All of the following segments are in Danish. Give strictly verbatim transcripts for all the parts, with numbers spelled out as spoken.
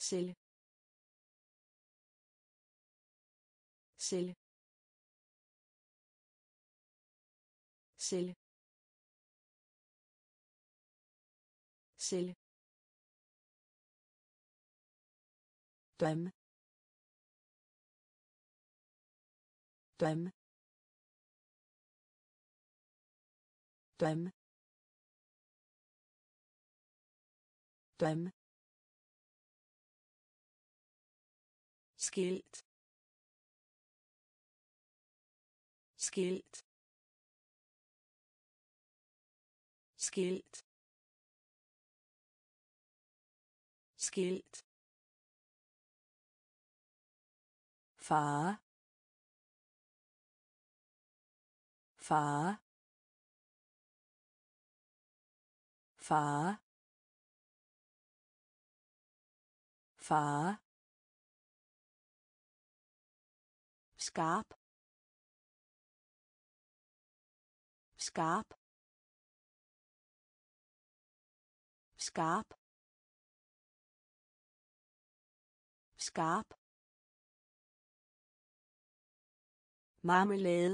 celle celle celle celle drøm drøm drøm drøm skilt skilt skilt skilt far far far far skarp skarp skarp skarp marmelade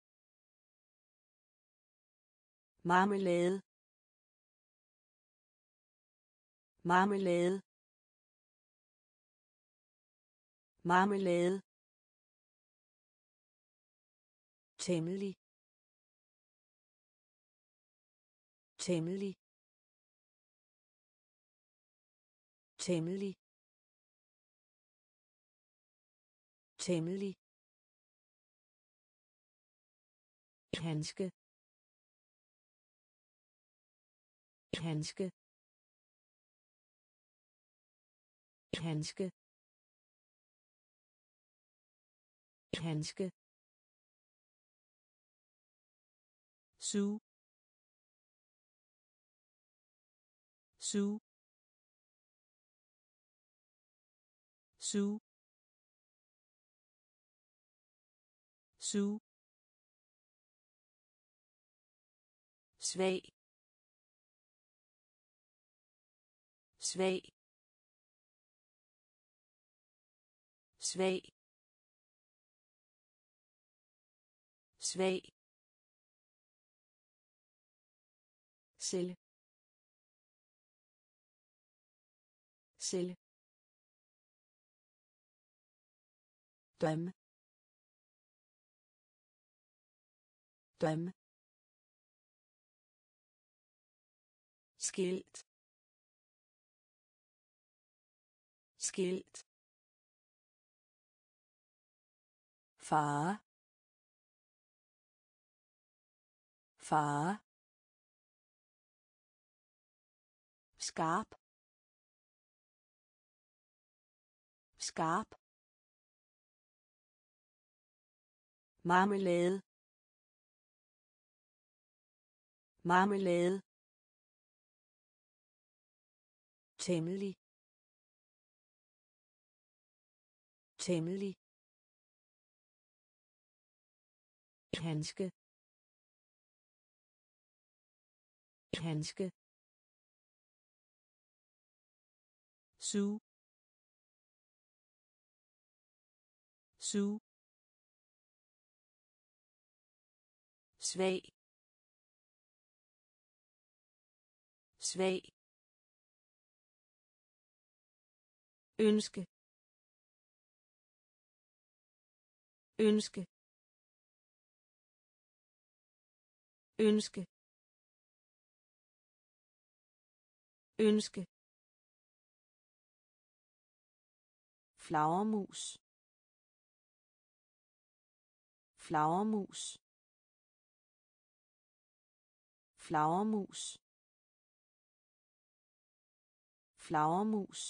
marmelade marmelade marmelade temmelig temmelig temmelig temmelig handske handske handske handske su su su su svag svag svag svag celle celle drøm drøm skilt skilt far far skarp skarp marmelade marmelade temmelig temmelig handske handske su su svag svag ønske ønske ønske ønske flagermus flagermus flagermus flagermus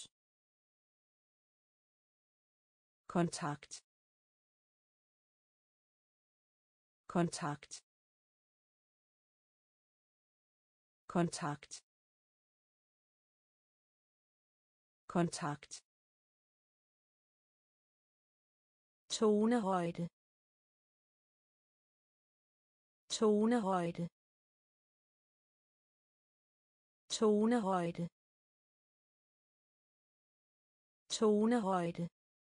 kontakt kontakt kontakt kontakt tonehøjde tonehøjde tonehøjde tonehøjde,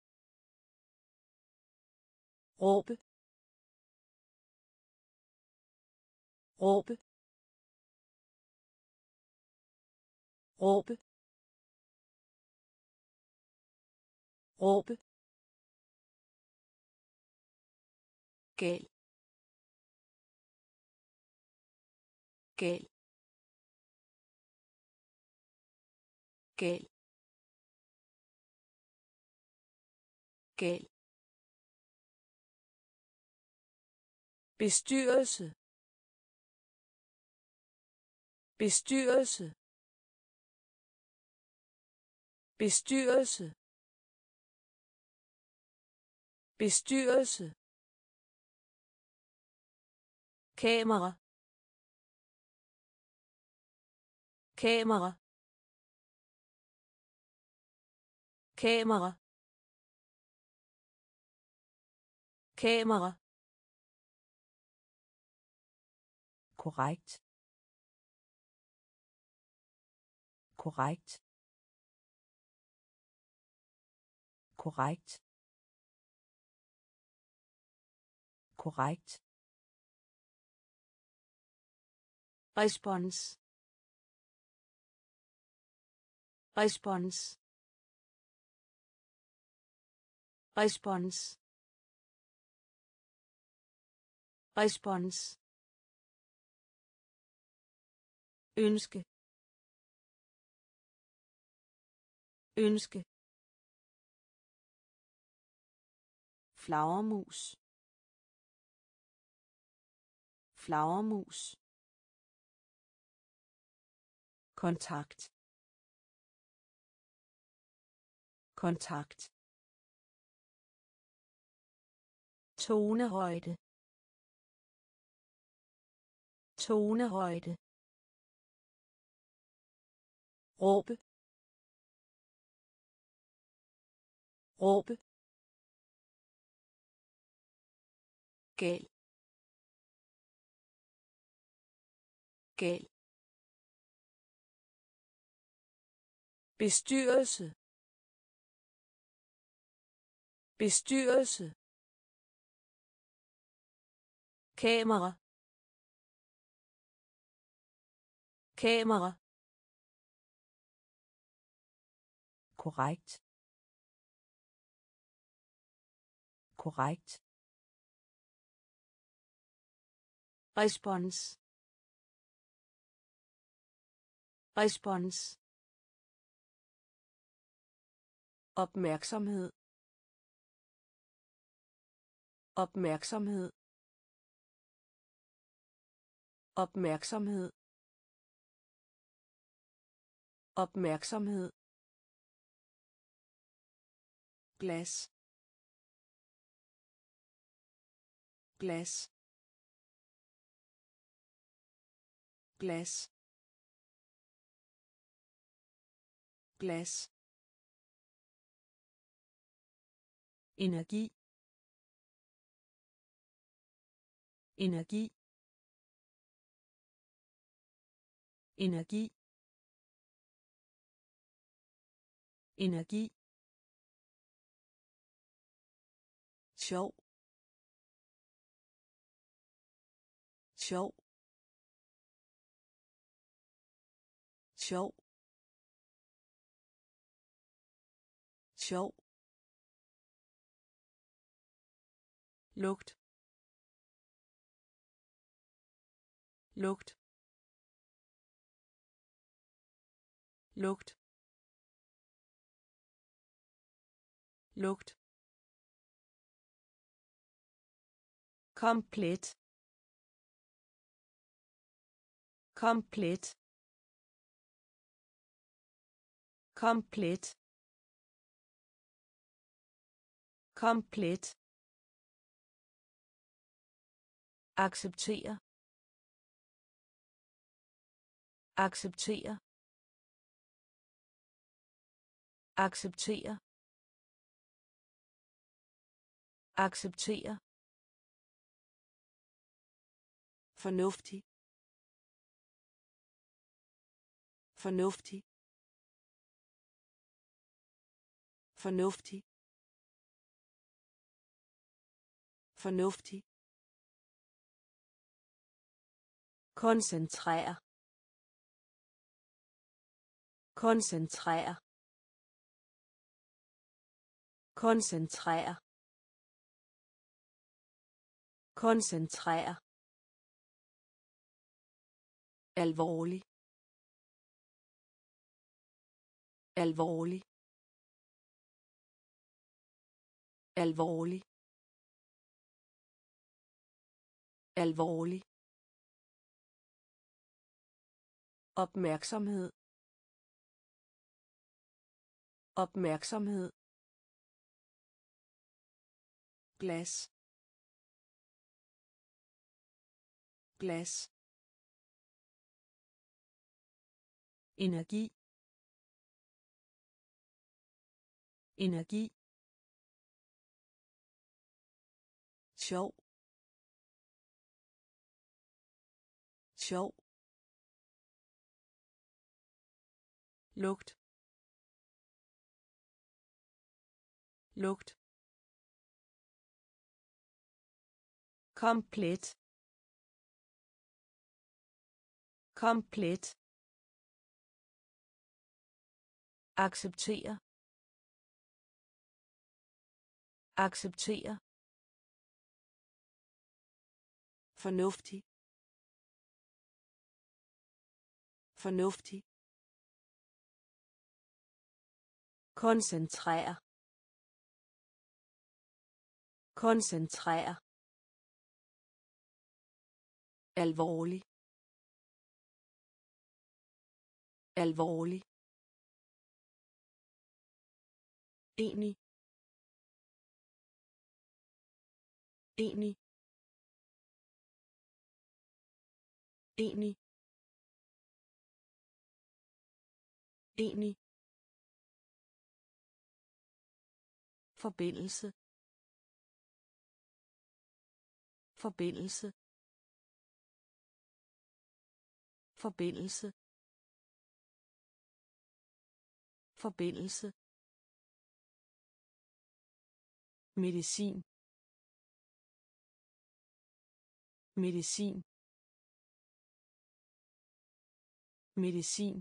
råbe, råbe, råbe, råbe, gal, gal, gal, gal, bestyrelse, bestyrelse, bestyrelse, bestyrelse, kamera, kamera, kamera, kamera, korrekt, korrekt, korrekt, korrekt, respons, respons, respons, respons, ønske, ønske, flagermus, flagermus, kontakt, kontakt, tonehøjde, tonehøjde, råbe, råbe, gal, gal, bestyrelse, bestyrelse, kamera, kamera, korrekt, korrekt, respons, respons, opmærksomhed, opmærksomhed, opmærksomhed, opmærksomhed, glas, glas, glas, glas, energi, energi, energi, energi, sjov, sjov, sjov, sjov, lugt, lugt, lugt, lugt, komplet, komplet, komplet, komplet, acceptere, acceptere, acceptere, acceptere, fornuftig, fornuftig, Fornuftig. Fornuftig. Koncentrere. Koncentrere. Koncentrere. Koncentrere. Alvorlig. Alvorlig. Alvorlig. Alvorlig. Opmærksomhed. Opmærksomhed. Glas. Glas. Energi. Energi. Sjov. Sjov. Lugt. Lugt. Komplet. Komplet. Acceptere. Acceptere. Fornuftig. Fornuftig. Koncentrere. Koncentrere. Alvorlig. Alvorlig. Enig. Enig. Enig. Enig. Forbindelse. Forbindelse. Forbindelse. Forbindelse. Medicin. Medicin. Medicin.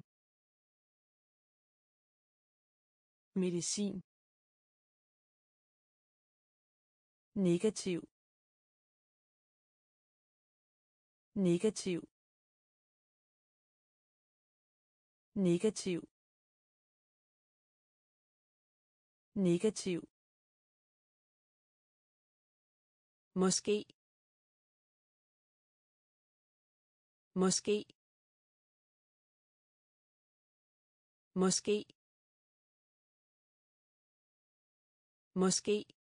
Medicin. Negativ. Negativ. Negativ. Negativ. Måske. Måske. Måske. Måske.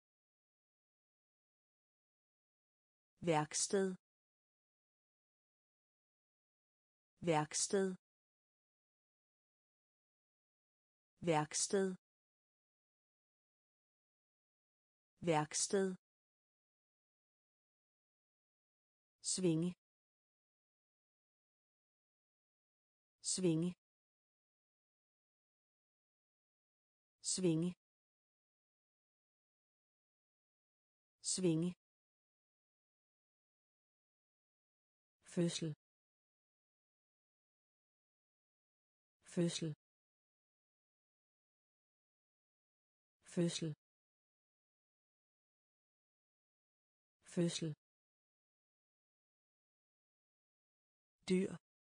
Værksted. Værksted. Værksted. Værksted. Svinge. Svinge. Svinge. Svinge. Fødsel. Fødsel. Fødsel. Fødsel. Dyr.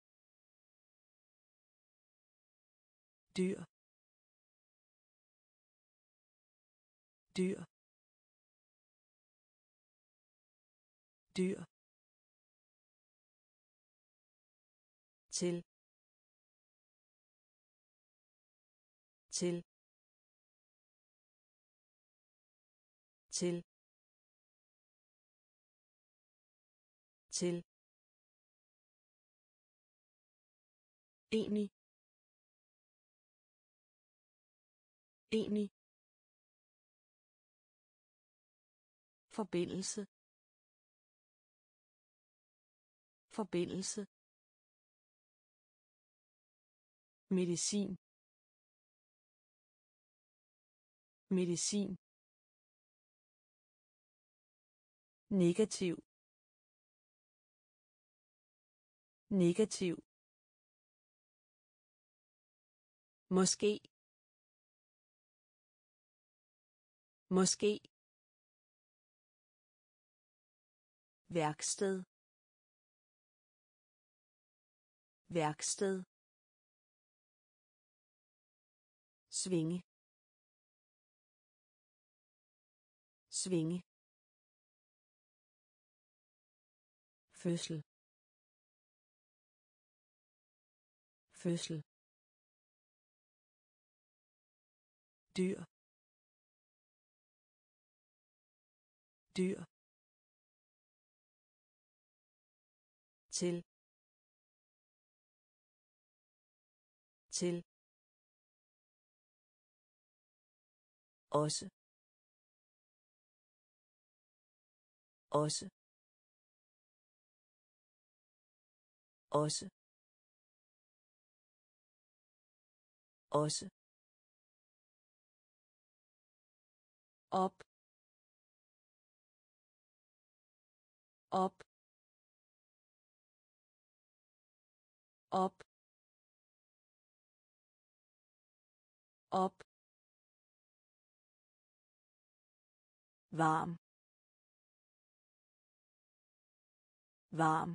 Dyr. Dyr. Dyr. Til. Til. Til. Til. Enig. Enig. Forbindelse. Forbindelse. Medicin. medicin, negativ, negativ, måske, måske, værksted, værksted, svinge, svinge, fødsel, fødsel, dyr, dyr, til, til, også, også, også, også, op, op, op, op, varm, varm,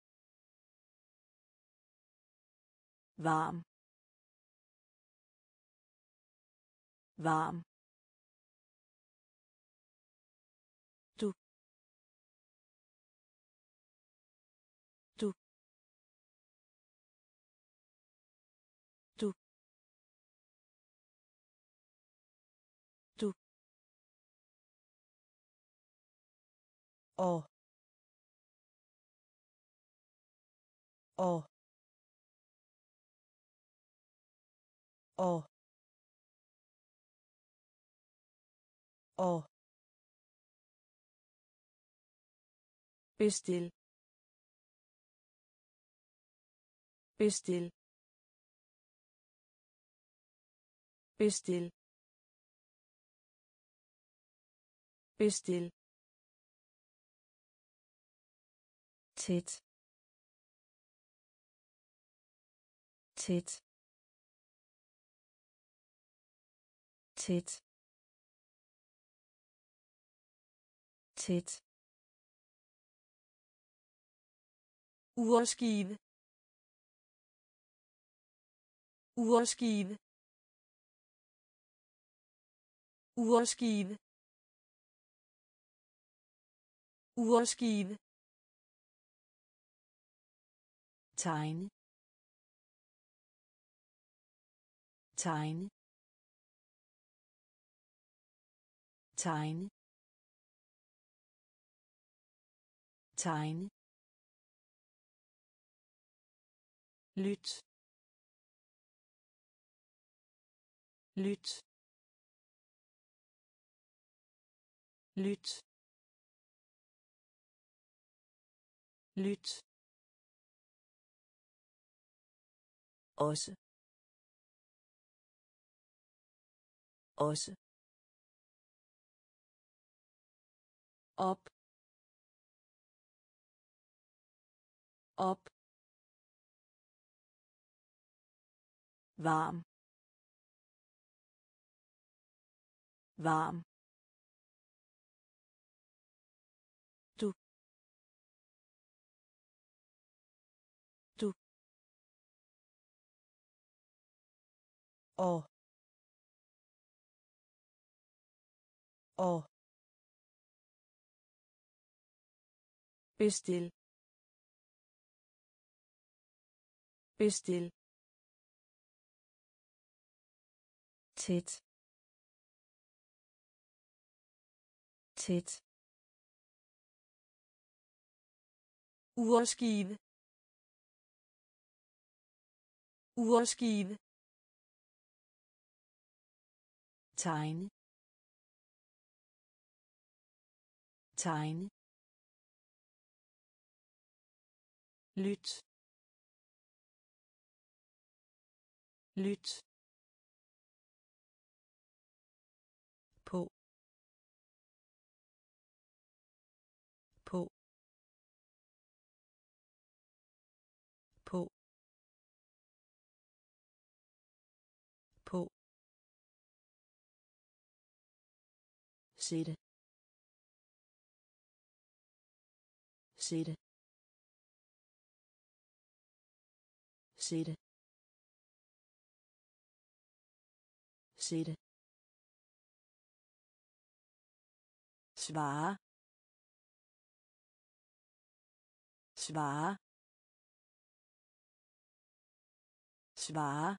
varm, varm, du, du, du, du, og, og, og, og, bestil, bestil, bestil, bestil, tæt, tæt, tæt, tæt, urskive, urskive, urskive, urskive, tegne, tegne, tegne, tegne, lyt, lyt, lyt, lyt, også, også, op, op, varm, varm, du, du, og, og, bestil, bestil, tæt, tæt, urskive, urskive, tegne, tegne, lyt, lyt, sætte sætte sætte sætte svare svare svare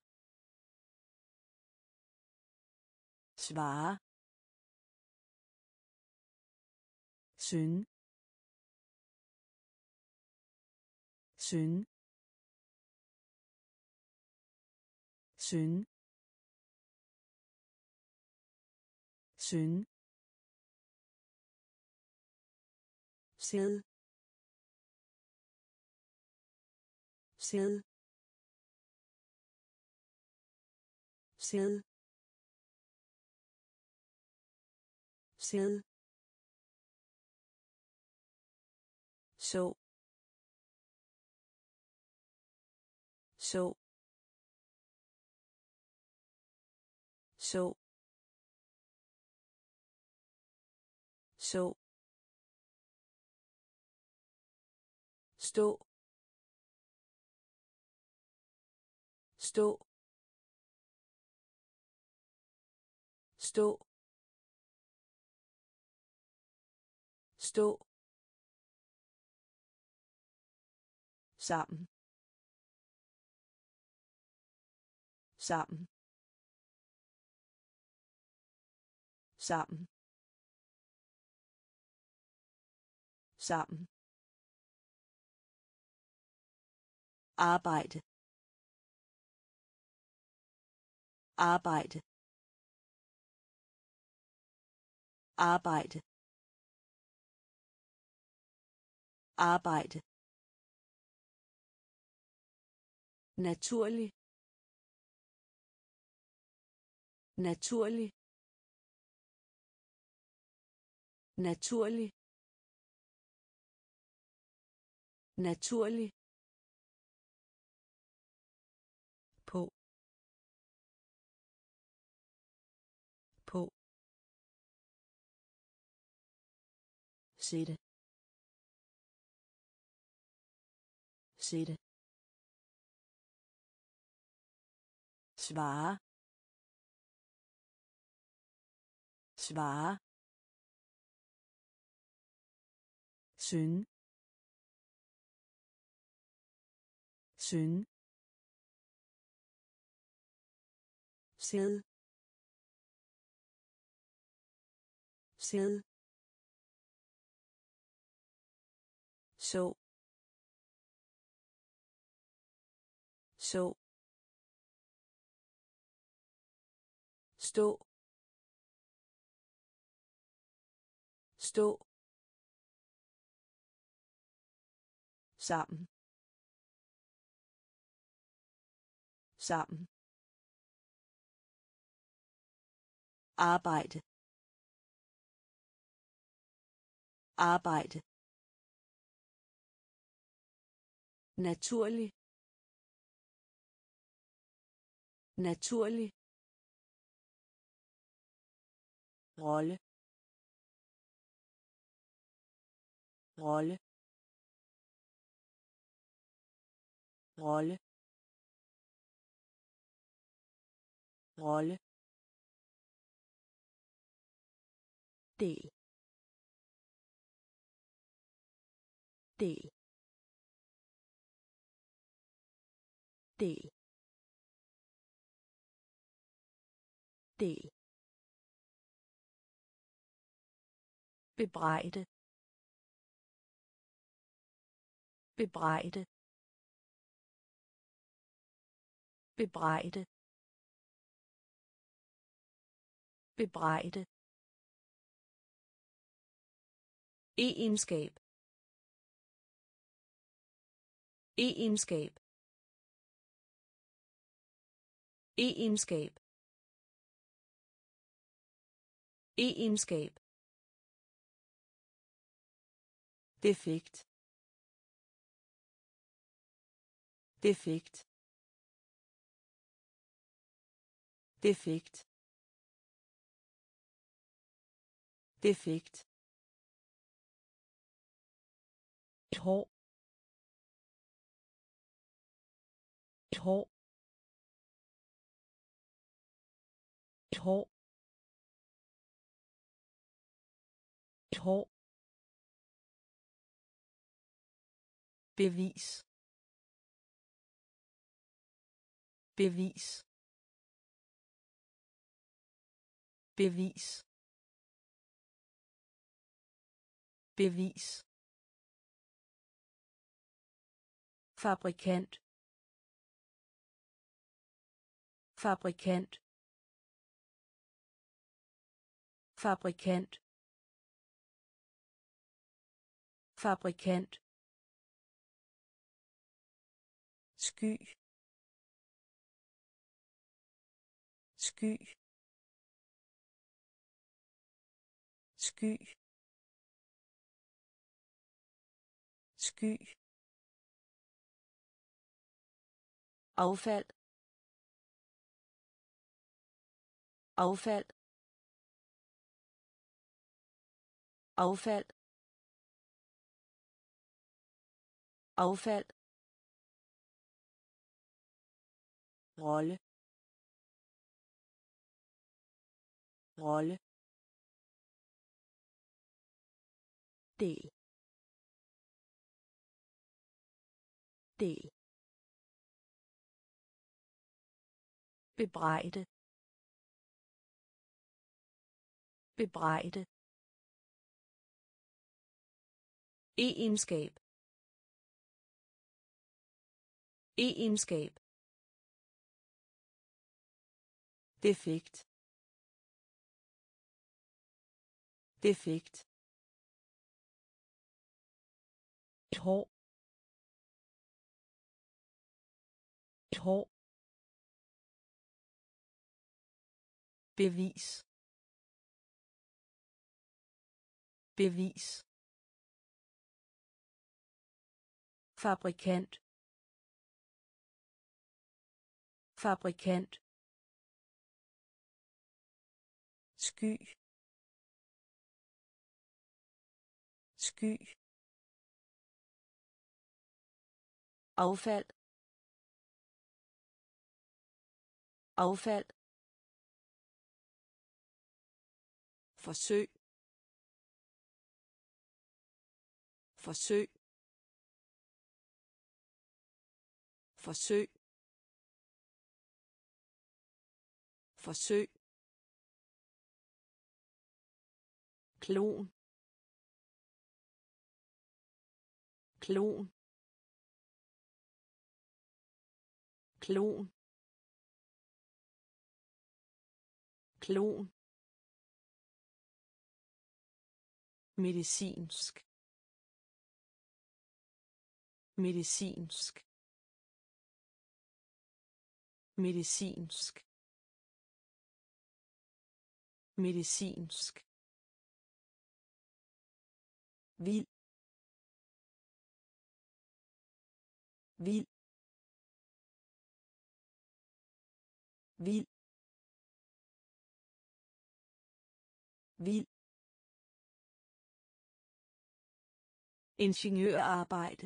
svare synge synge synge synge sæd sæd sæd sæd så så så så stå stå stå stå sammen sammen sammen sammen arbejde arbejde arbejde arbejde naturlig naturlig naturlig naturlig på på sætte sætte svare svare synge synge sæd sæd så så stå stå sammen sammen arbejde arbejde naturlig naturlig rolle rolle rolle rolle del del del del bebrejde bebrejde bebrejde bebrejde egenskab egenskab egenskab egenskab defekt defekt defekt defekt, et hår, et hår, et hår, et hår, bevis, bevis, bevis, bevis, fabrikant, fabrikant, fabrikant, fabrikant, sky, sky, sky, sky, affald, affald, affald, affald, rolle, rolle, del, del, bebrejde, bebrejde, egenskab, egenskab, defekt, defekt, et hår, et hår, bevis, bevis, fabrikant, fabrikant, sky, sky, affald, affald, forsøg, forsøg, forsøg, forsøg, klon, klon, klon, klon, medicinsk, medicinsk, medicinsk, medicinsk, vild, vild, vild, vild, ingeniørarbejde,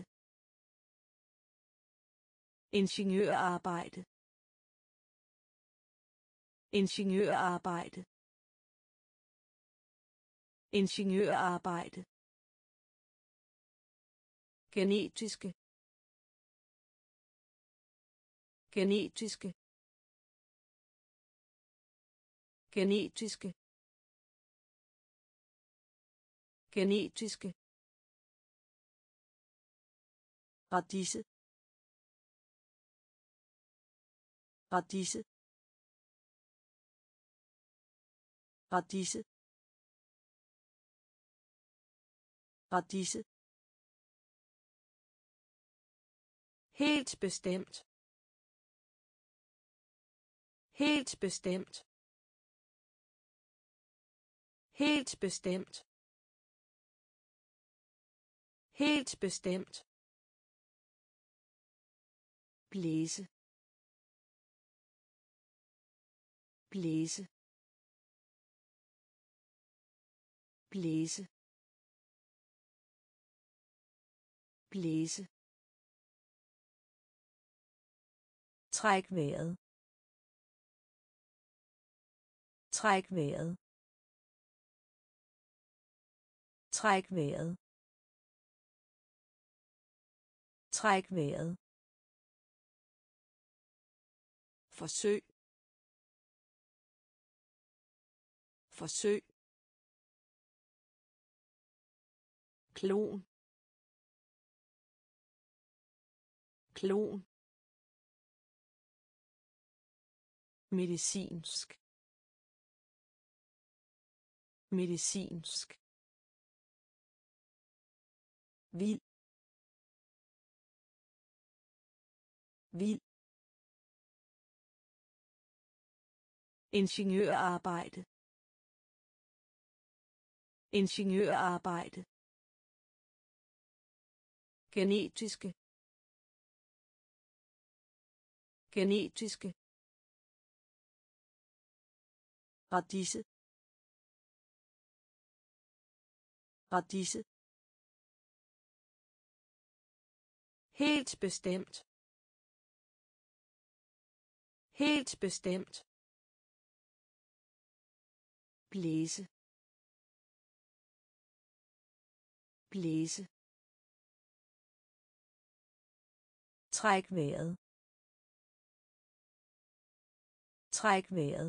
ingeniørarbejde, ingeniørarbejde, ingeniørarbejde, genetiske, genetiske, genetiske, genetiske, radise, radise, radise, radise, helt bestemt, helt bestemt, helt bestemt, helt bestemt, blæse, blæse, blæse blæse Træk vejret. Træk vejret. Træk vejret. Træk vejret. forsøg forsøg klon klon medicinsk medicinsk vild vild ingeniørarbejde ingeniørarbejde genetiske genetiske radise radise helt bestemt helt bestemt blæse blæse Træk vejret. Træk vejret.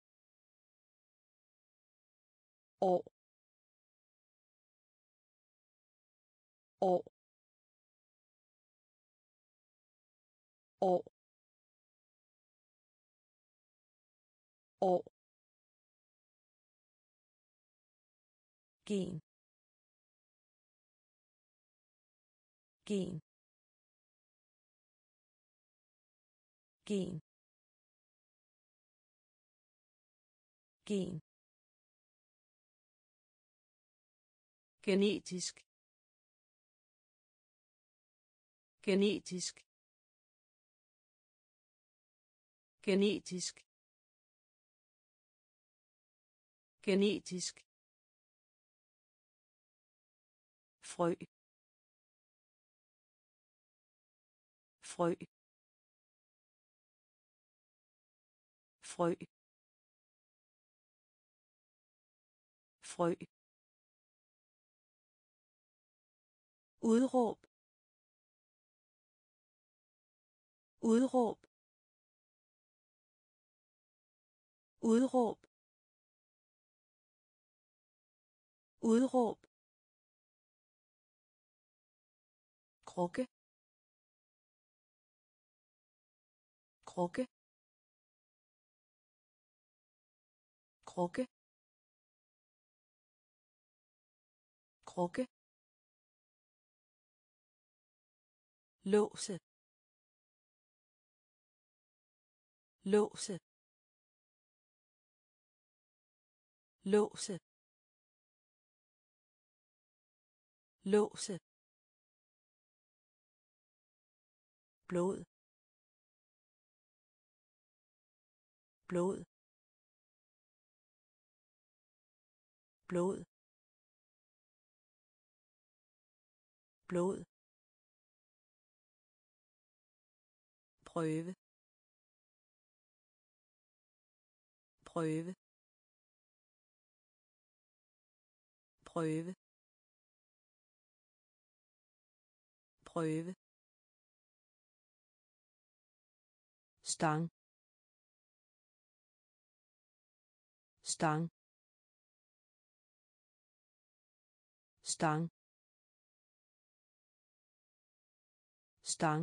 år år år år gen gen gen gen genetisk genetisk genetisk genetisk frø frø frø frø udråb udråb udråb udråb krukke krukke krukke krukke låse låse låse låse blod blod blod blod prøve prøve prøve prøve stang stang stang stang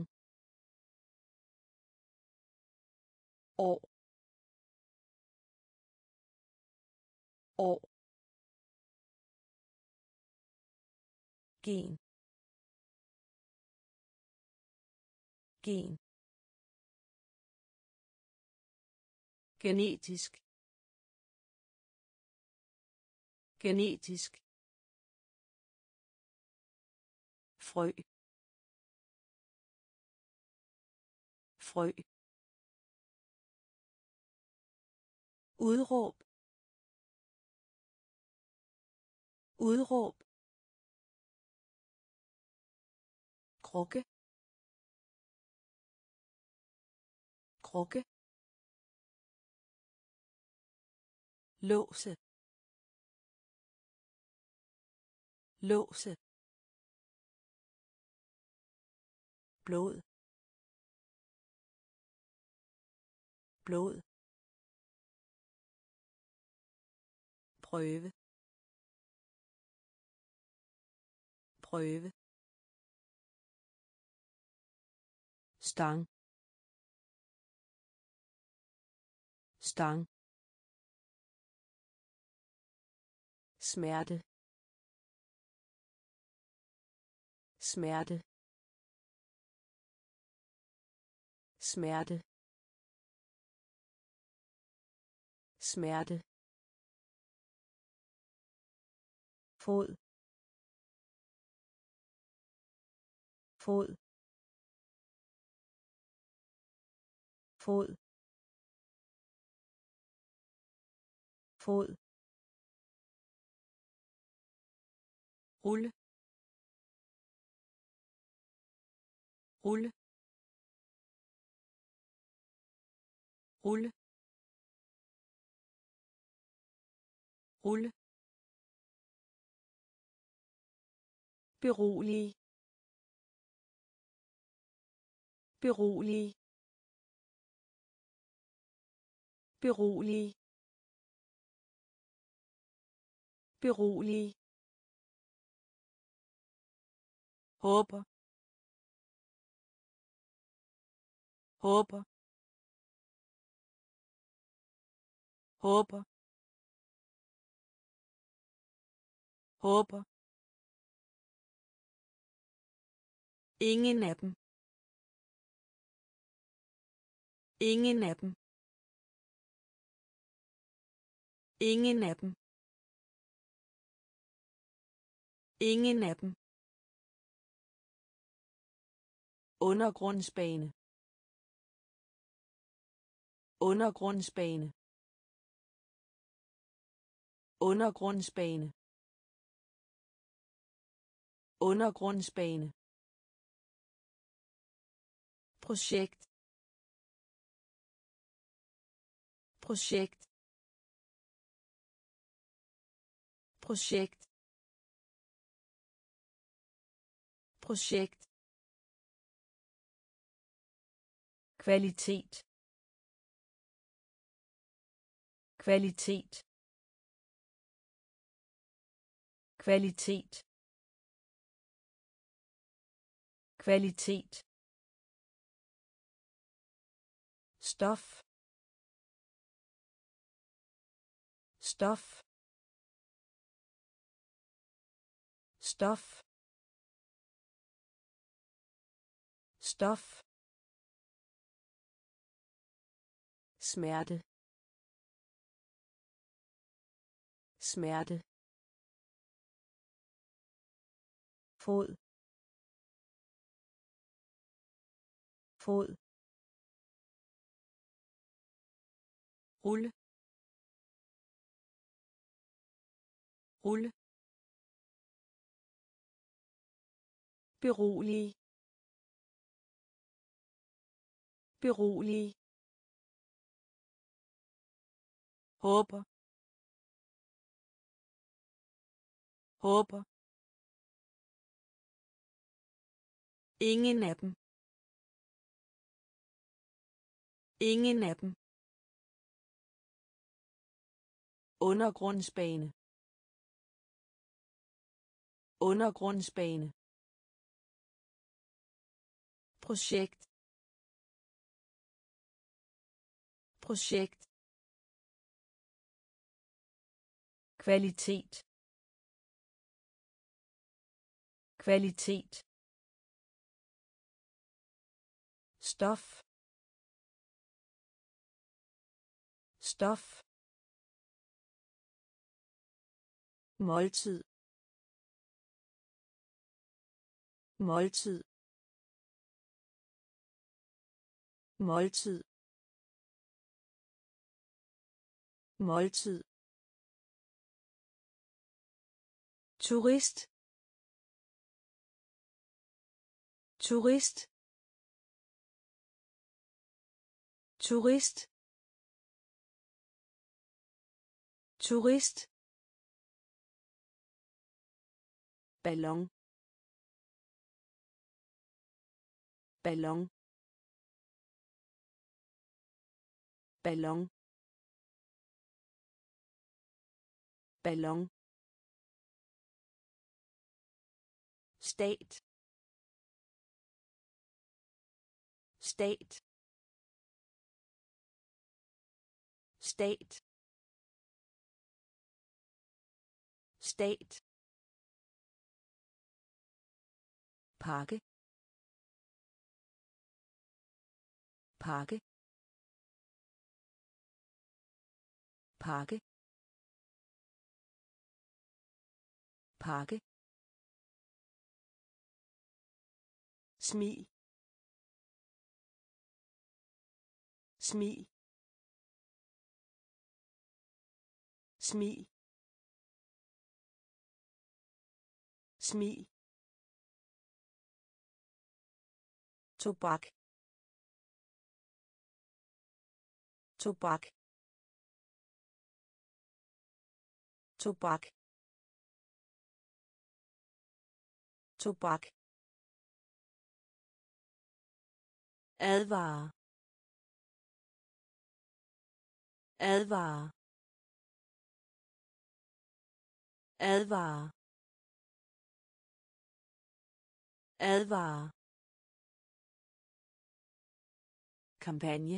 år år gen gen genetisk genetisk frø frø udråb udråb, krukke, krukke, låse, låse, blod, blod, prøve, prøve, stang, stang, smerte, smerte, smerte, smerte, fod, fod, fod, fod, rulle, rulle, rulle, rulle, berolige, berolige, berolige, berolige, håber, håber, håber, håber, ingen af dem, ingen af dem, ingen af dem, ingen af dem, undergrundsbane, undergrundsbane, undergrundsbane, undergrundsbane, projekt, projekt, projekt, projekt, kvalitet, kvalitet, kvalitet, kvalitet, stof, stof, stof, stof, smerte, smerte, fod, fod, rulle, rulle, berolige, berolige, håber, håber, ingen af dem, ingen af dem, undergrundsbane, undergrundsbane, projekt, projekt, kvalitet, kvalitet, stof, stof, måltid, måltid, måltid, måltid, turist turist turist turist ballon ballon ballon ballon stat stat stat stat pakke pakke pakke pakke smil smil smil smil tobak tobak tobak tobak advare advare advare advare kampagne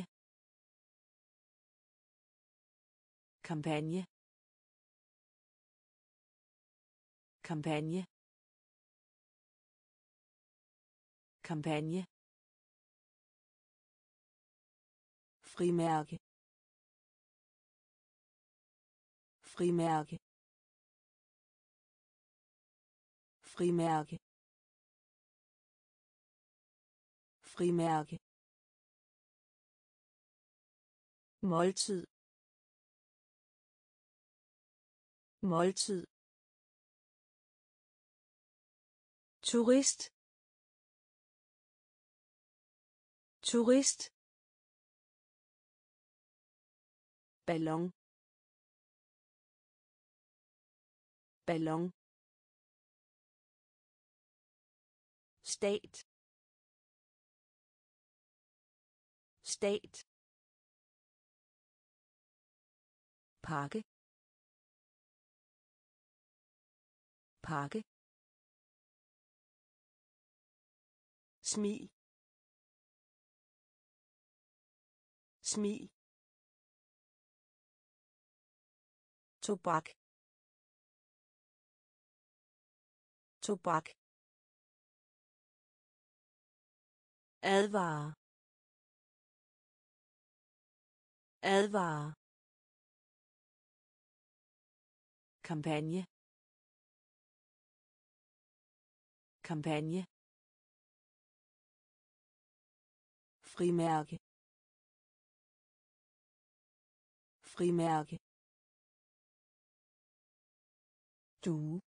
kampagne kampagne kampagne frimærke frimærke frimærke frimærke måltid måltid turist turist ballon ballon stat stat pakke pakke smil smil tobak tobak advare advare kampagne kampagne frimærke frimærke du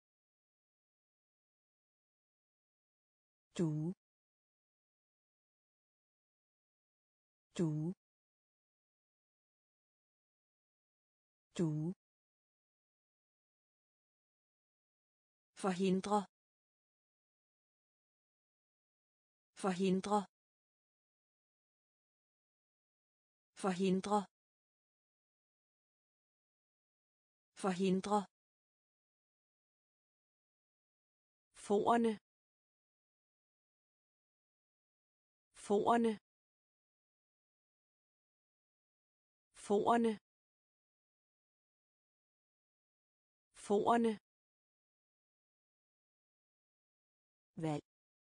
du du du forhindre forhindre forhindre forhindre forerne forerne forerne forerne valg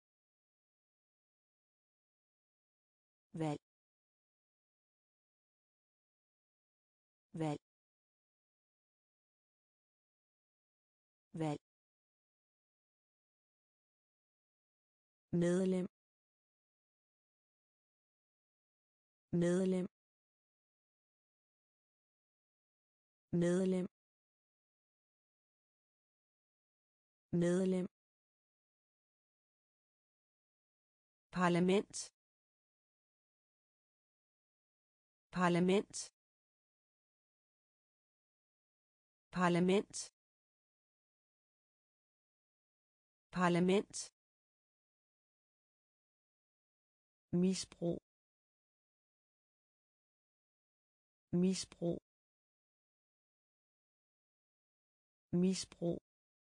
valg valg valg medlem medlem medlem medlem, parlament, parlament, parlament, parlament, misbrug, misbrug, misbrug,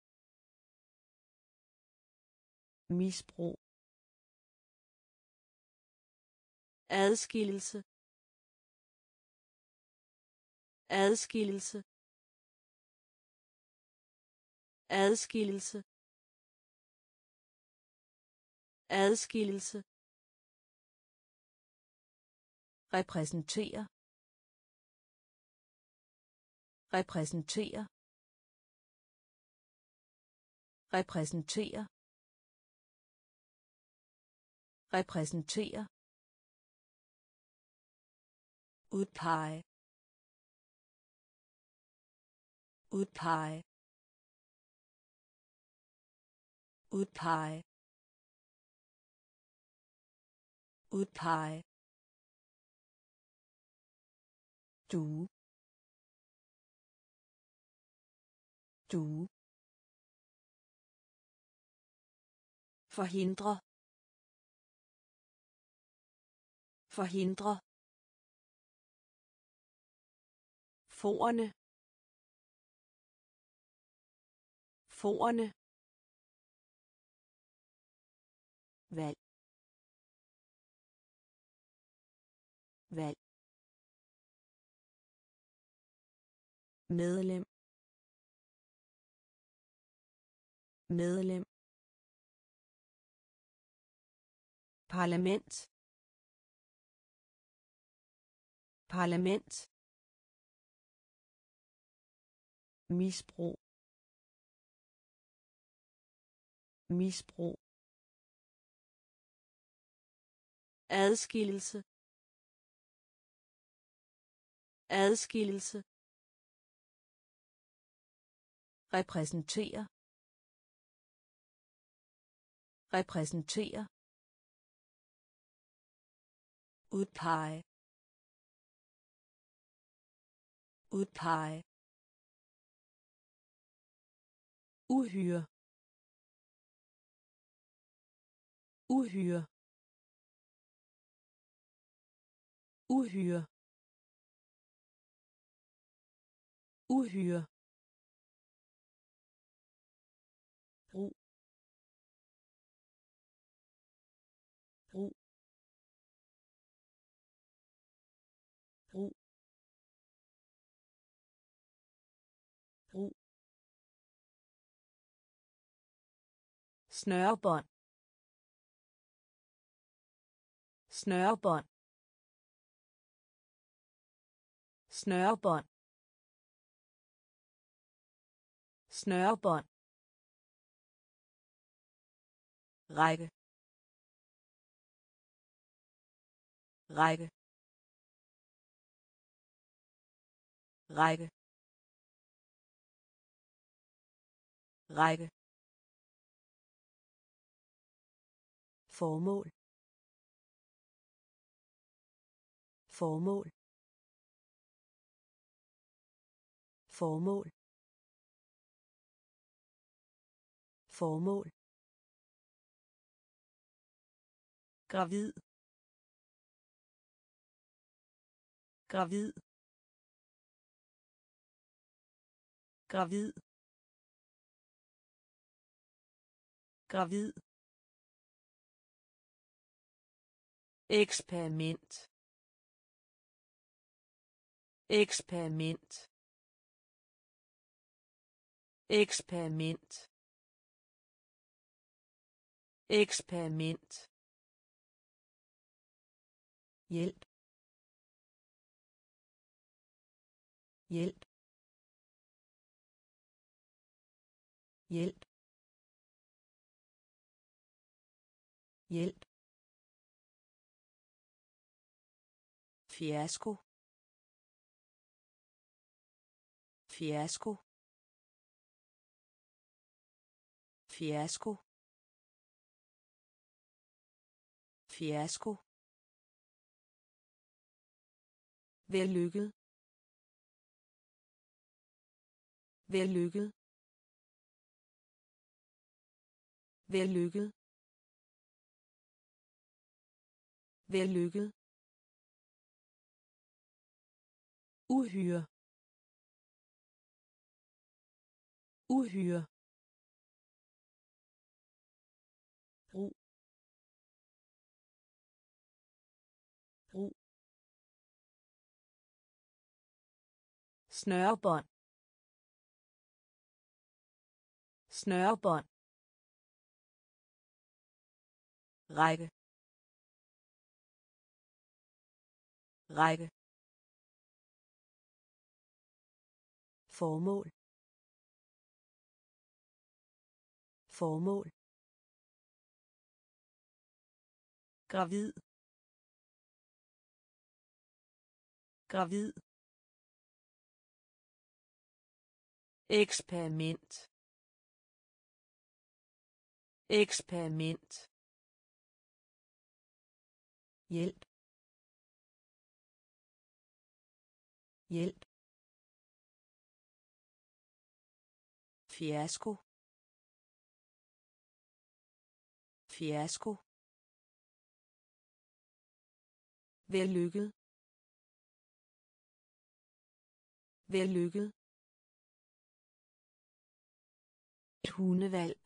misbrug, adskillelse, adskillelse, adskillelse, adskillelse, repræsentere, repræsentere, repræsentere, repræsentere, udpege, udpege, udpege, udpege, du, du, forhindre, forhindre, forerne, forerne, valg, valg, medlem, medlem, parlament, parlament, misbrug, misbrug, adskillelse, adskillelse, repræsentere, repræsentere, udpege, udpege, uhyre, uhyre, uhyre, uhyre, brug, brug, brug, brug, snørebånd, snørebånd, snørebånd, snørebånd, række, række, række, række, formål, formål, formål, formål, gravid, gravid, gravid, gravid, eksperiment, eksperiment, eksperiment, eksperiment, hjælp, hjælp, hjælp, hjælp, fiasko, fiasko, fiasko fiasko Vellykket. Vellykket. Vellykket. Vellykket. Uhyre. Uhyre. Brug. Brug. Snørebånd. Snørebånd. Række. Række. Formål. Formål. Gravid. Gravid. Eksperiment. Eksperiment. Hjælp. Hjælp. Fiasko. Fiasko. Vellykket. Vellykket. Et hundevalp.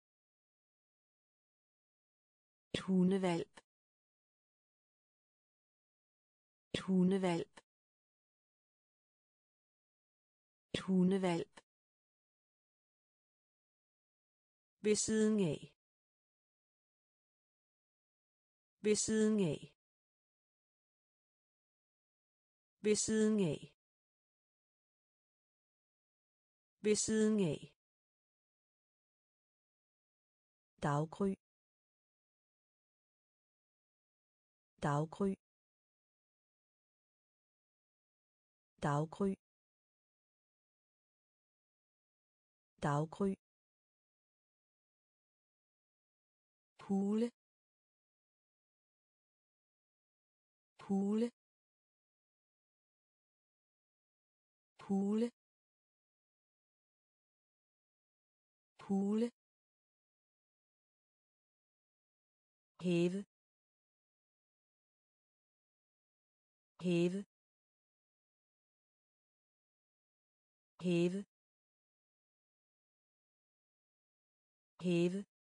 Et hundevalp. Et hundevalp. Et hundevalp. Ved siden af. Ved siden af. Ved siden af. Ved siden af. Daggry. Daggry. Daggry. Daggry. Hule. Hule. Hule. Hule. Hæve. Hæve. Hæve. Hæve.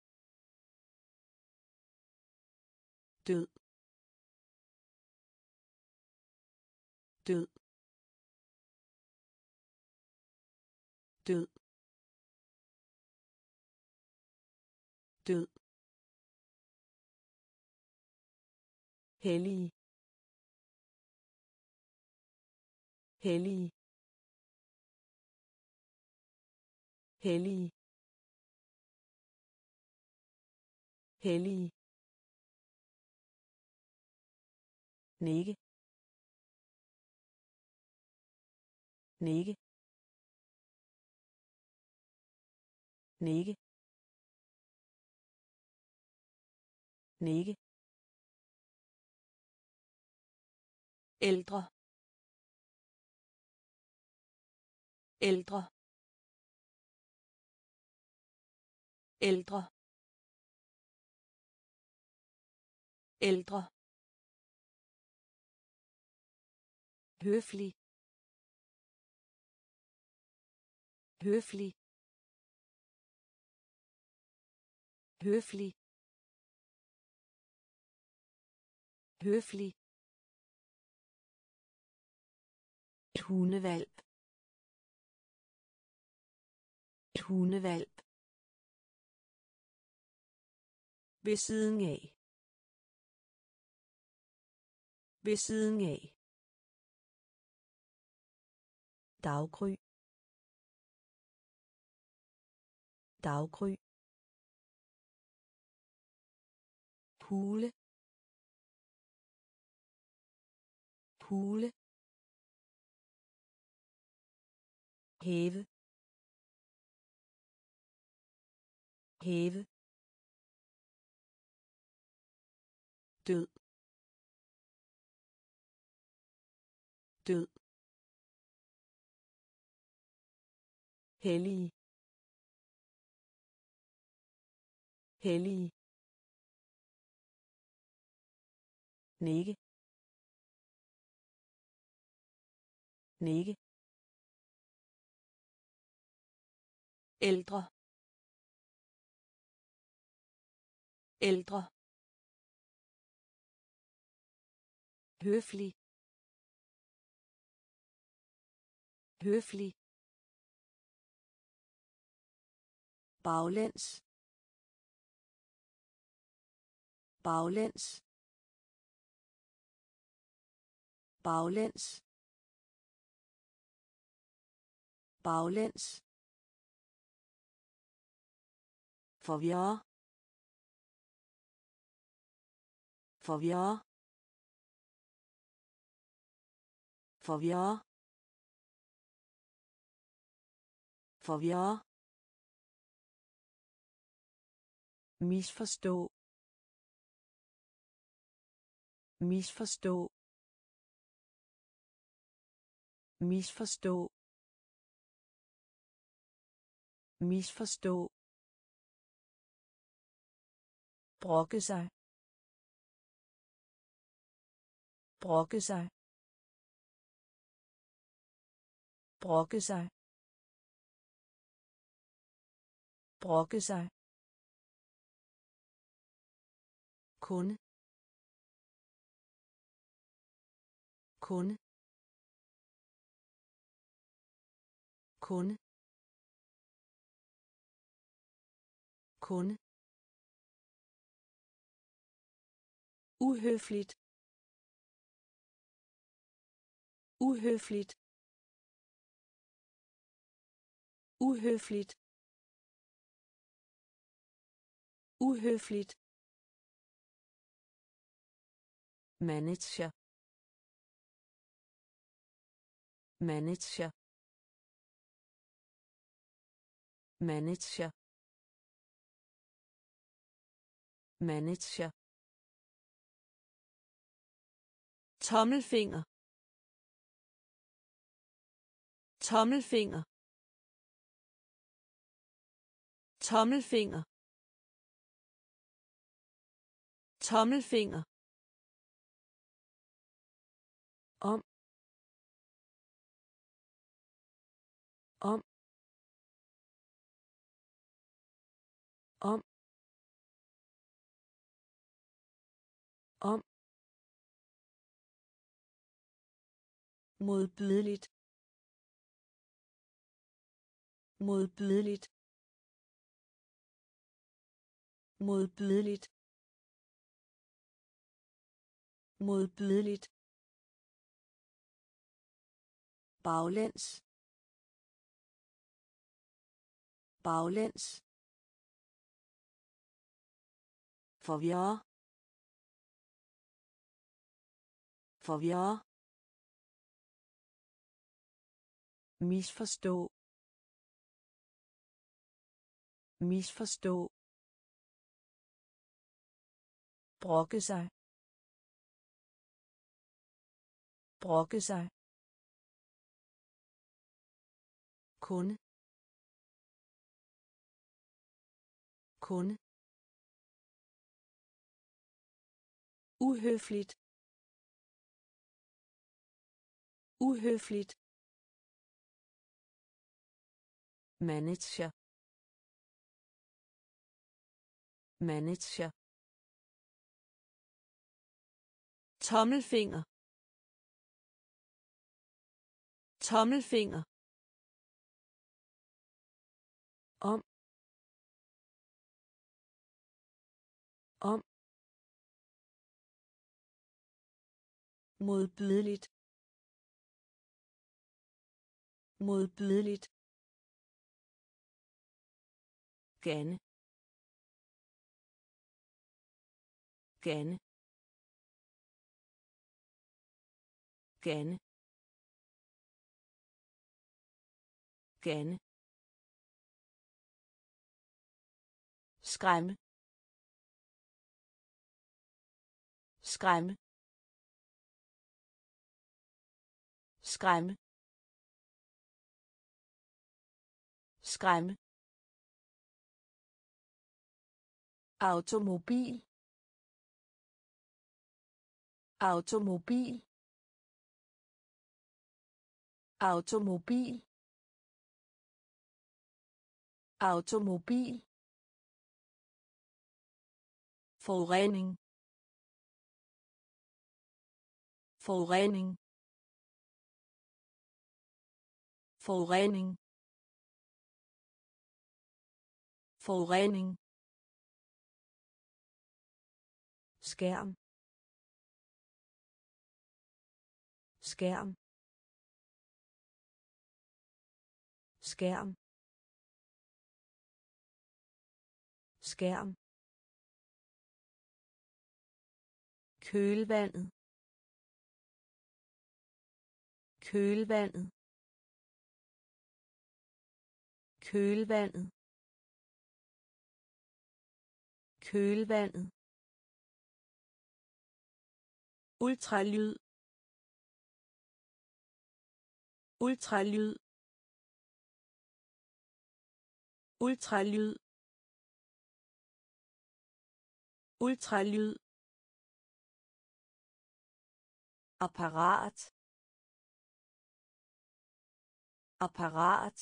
Død. Død. Død. Død. Hellig. Hellig. Hellig. Hellig. Nikke. Nikke. Nikke. Nikke. Ældre. Ældre. Ældre. Ældre. Høflig. Høflig. Høflig. Høflig. Et hundevalp. Et hundevalp. Ved siden af. Ved siden af. Daggry. Daggry. Hule. Hule. Hæve. hæve, død, død, hellige, hellige, nikke, nikke, ældre, ældre, høflig, høflig, baglæns, baglæns, baglæns, baglæns, forvirre, forvirre, forvirre, forvirre, misforstå, misforstå, misforstå, misforstå, brokke sig, brokke sig, brokke sig, brokke sig, kunde, kunde, kunde, kunde, uhøfligt, uhøfligt, uhøfligt, uhøfligt, manager, manager, manager, manager, tommelfinger, tommelfinger, tommelfinger, tommelfinger, om, om, om, om, modbydeligt, modbydeligt, modbydeligt, modbydeligt, baglæns, baglæns, forvirre, forvirre, misforstå, misforstå, brokke sig, brokke sig, kunde, kunde, uhøfligt, uhøfligt, manager, manager, tommelfinger, tommelfinger, om, om, modbydeligt, modbydeligt, gerne, gerne, gerne, gerne, skræmme skræmme skræmme skræmme automobil automobil automobil automobil forurening forurening forurening forurening skærm skærm skærm skærm kølvandet kølvandet kølvandet kølvandet ultralyd ultralyd ultralyd ultralyd apparat apparat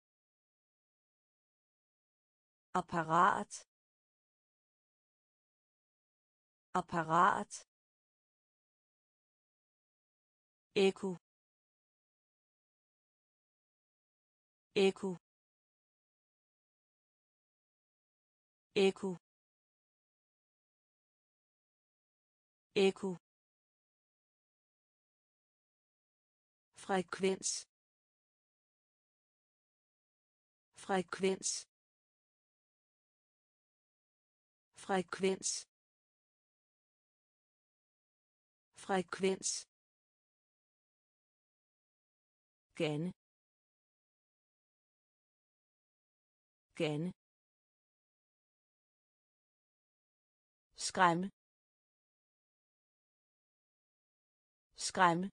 apparat apparat ekko ekko ekko ekko frekvens frekvens frekvens frekvens gerne gerne skræmme skræmme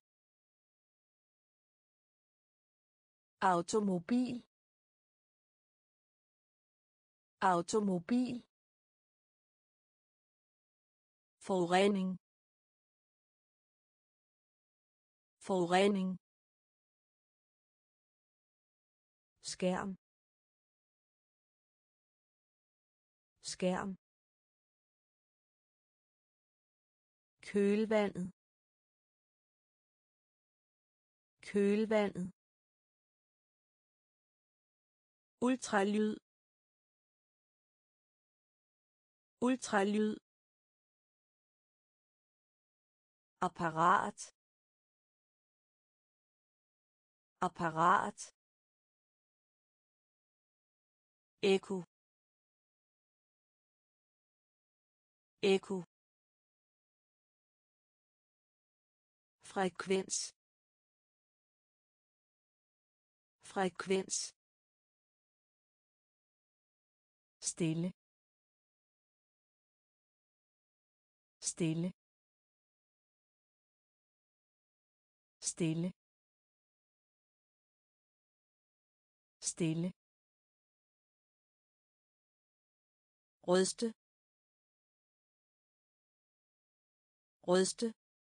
automobil automobil forurening forurening skærm skærm kølvandet kølvandet ultralyd ultralyd apparat apparat ekko ekko frekvens frekvens stille stille stille stille ryste ryste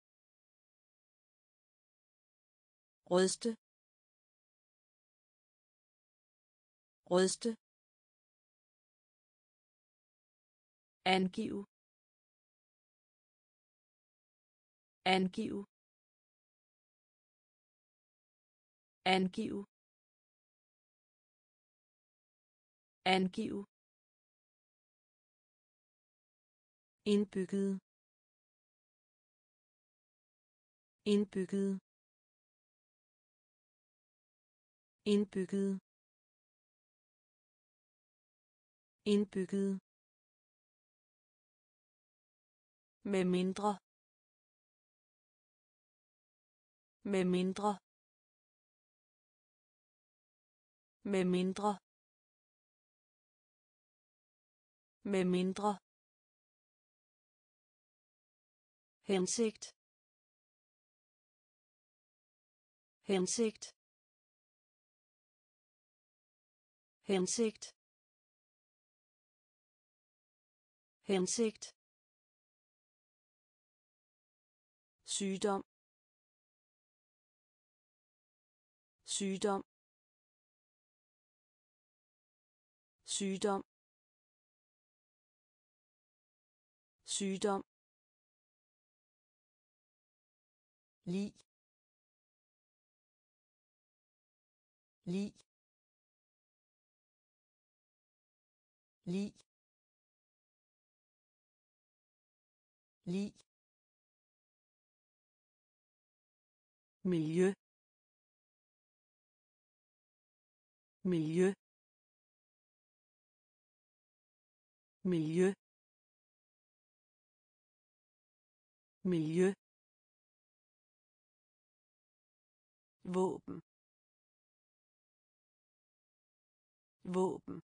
ryste ryste angiv angiv angiv angiv indbygget indbygget indbygget indbygget med mindre med mindre med mindre med mindre hensigt hensigt hensigt hensigt sygdom sygdom sygdom sygdom lig lig lig lig miljø miljø miljø miljø våben våben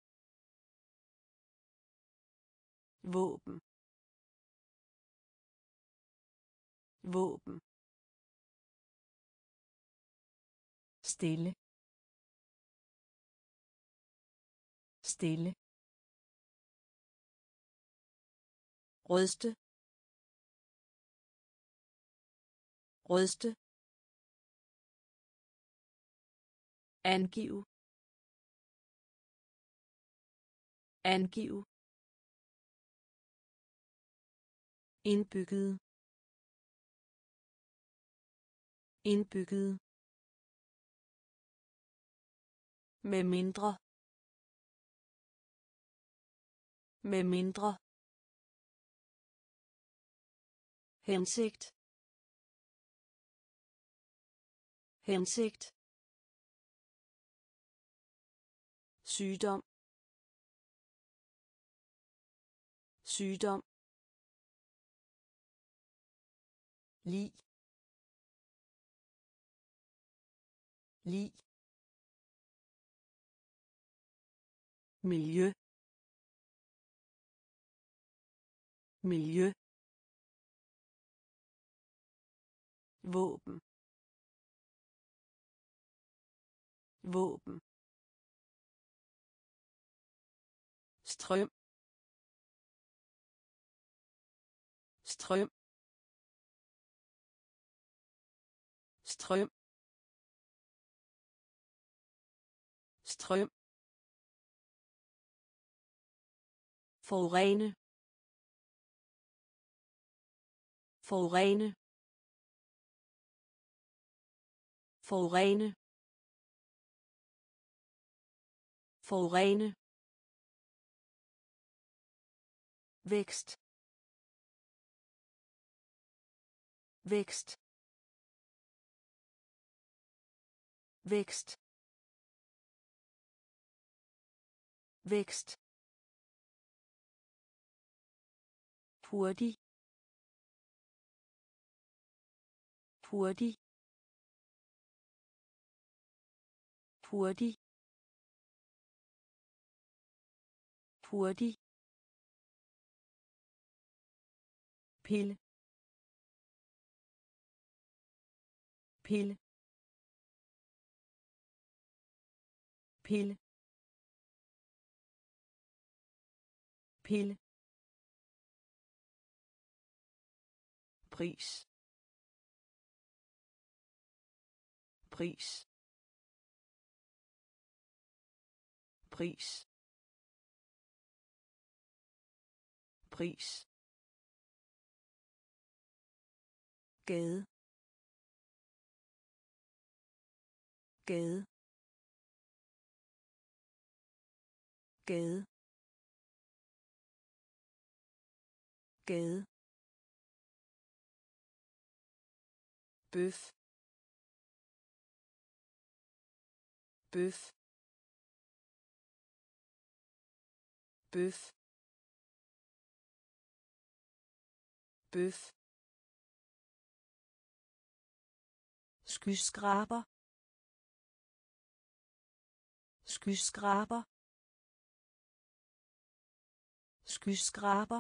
våben våben stille stille ryste ryste angiv angiv indbygget indbygget med mindre med mindre hensigt hensigt sygdom sygdom lig lig miljø miljø våben våben strøm strøm strøm strøm forurene forurene forurene forurene vækst vækst vækst vækst hurtig hurtig hurtig hurtig pille pille pille pille pris pris pris pris gade gade gade gade bøf bøf bøf bøf skyskraber skyskraber skyskraber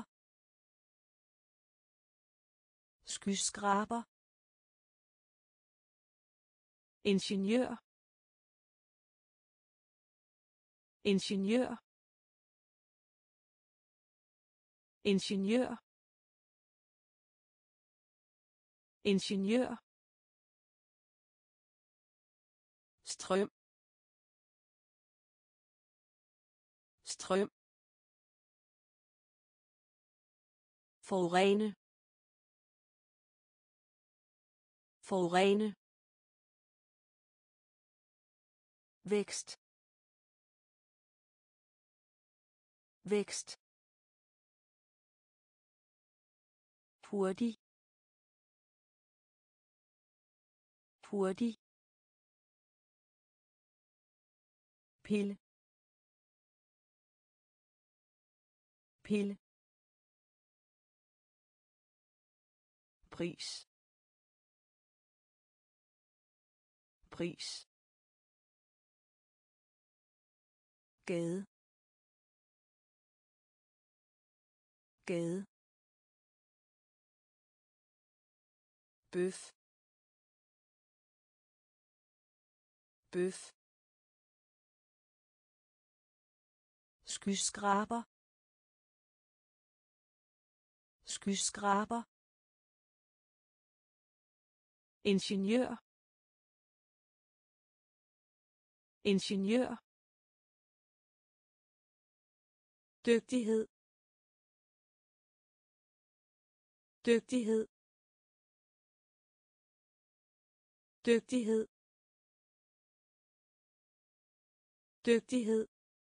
skyskraber ingeniør ingeniør ingeniør ingeniør strøm strøm forurene forurene vækst vækst hurtig hurtig pille pille pris pris gade gade bøf bøf skyskraber skyskraber ingeniør ingeniør dygtighed dygtighed dygtighed dygtighed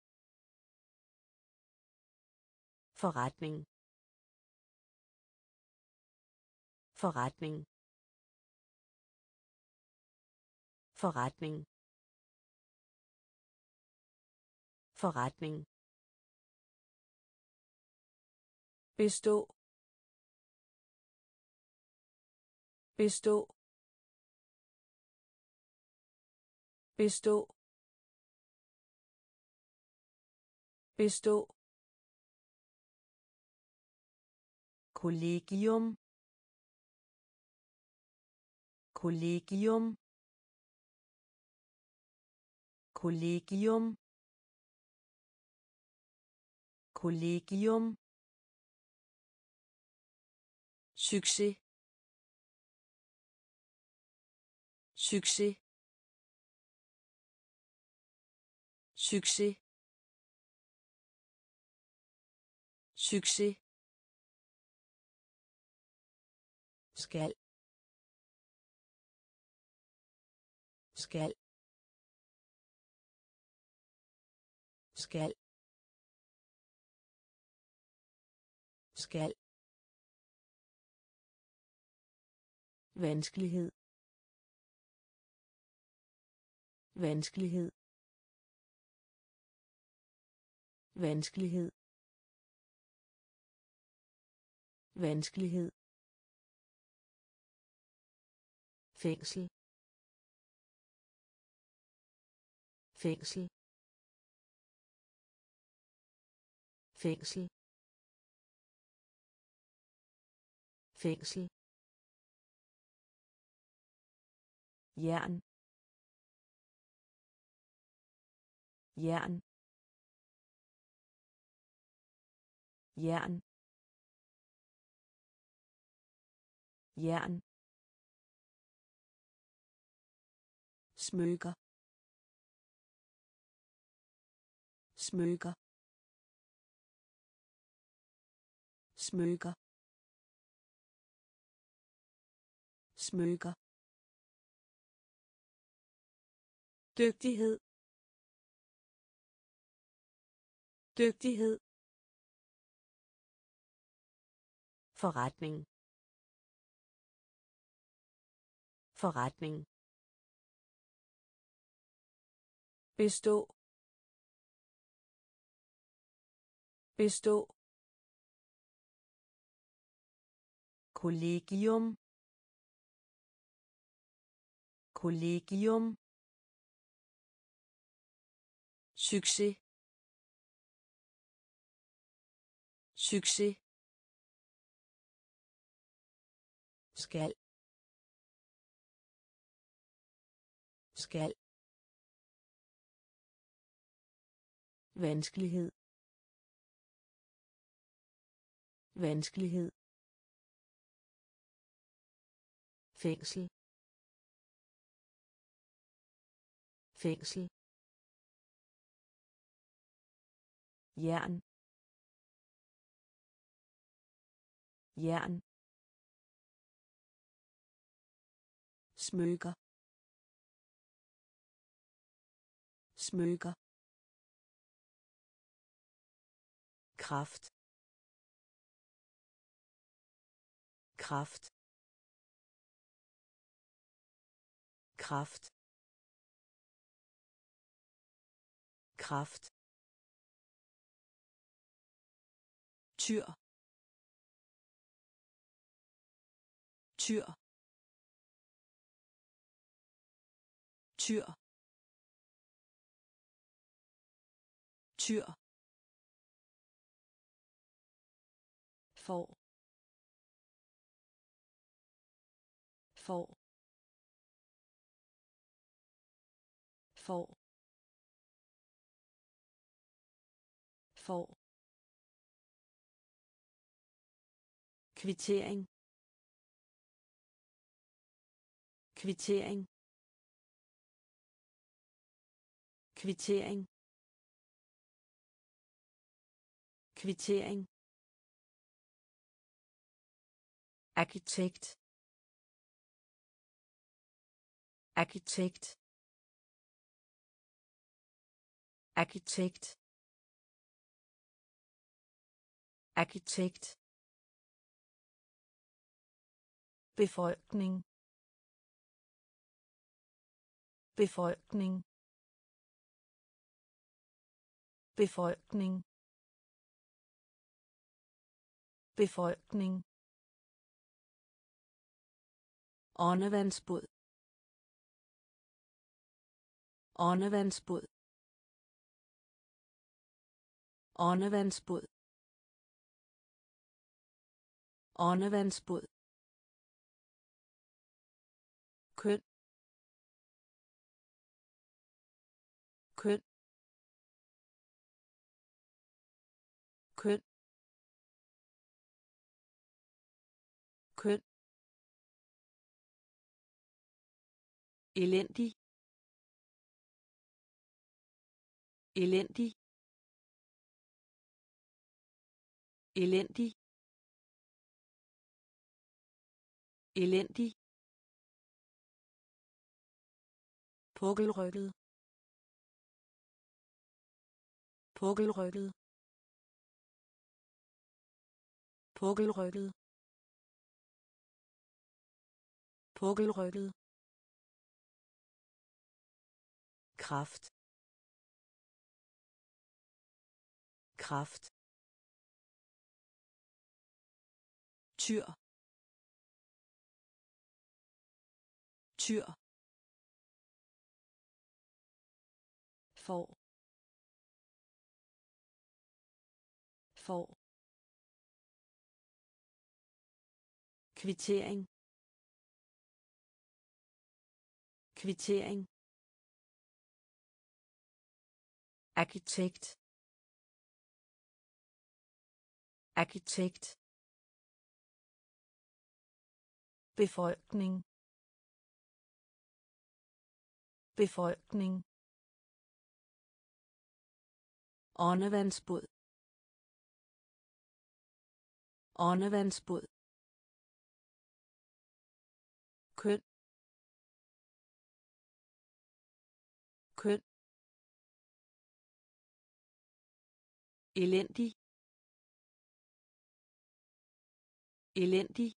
forretning forretning forretning forretning bestå bestå bestå bestå kollegium kollegium kollegium kollegium succes succes succes succes skal skal skal skal vanskelighed vanskelighed vanskelighed vanskelighed fængsel fængsel fængsel fængsel jern jern jern jern smykker smykker smykker smykker dygtighed dygtighed forretning forretning bestå bestå kollegium kollegium succes succes, skal, skal, vanskelighed, vanskelighed, fængsel, fængsel, jern, jern, smykker, smykker, kraft, kraft, kraft, kraft, tyr, tyr, tyr, tyr, for, for, for, for, kvittering, kvittering, kvittering, kvittering, arkitekt, arkitekt, arkitekt, arkitekt, befolkning, befolkning, befolkning, befolkning, åndevandsbåd, åndevandsbåd, åndevandsbåd, åndevandsbåd, køn, køn, køn, køn, elendig, elendig, elendig, elendig, pukkelrygget, pukkelrygget, pukkelrygget, pukkelrygget, kraft, kraft, tyr, tyr, for, for, kvittering, kvittering, arkitekt, arkitekt, befolkning, befolkning, åndevandsbåd, åndevandsbåd, køn, køn, elendig, elendig,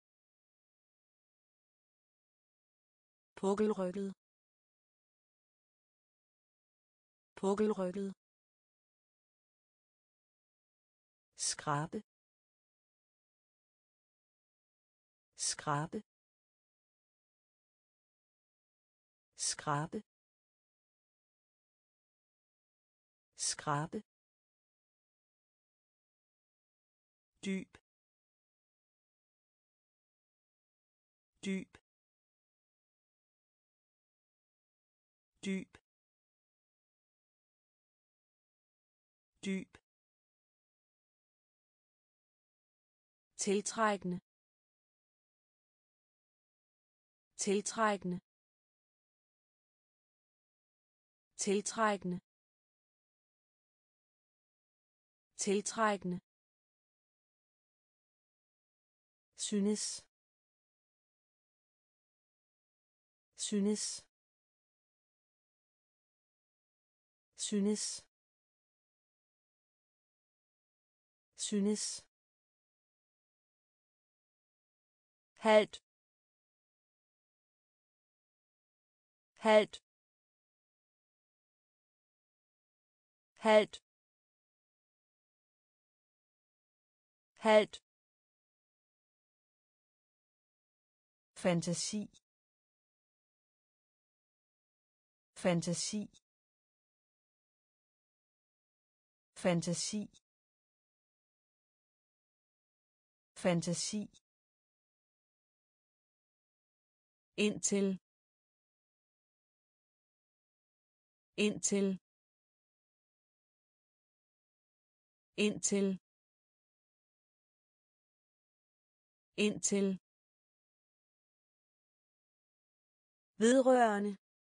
pukkelrygget, pukkelrygget, skrabe, skrabe, skrabe, skrabe, dyb, dyb, dyb, dyb, tiltrækkende, tiltrækkende, tiltrækkende, tiltrækkende, synes, synes, synes, synes, halt, halt, halt, halt, fantasi, fantasi, fantasi, fantasi, indtil, indtil, indtil, indtil, vedrørende,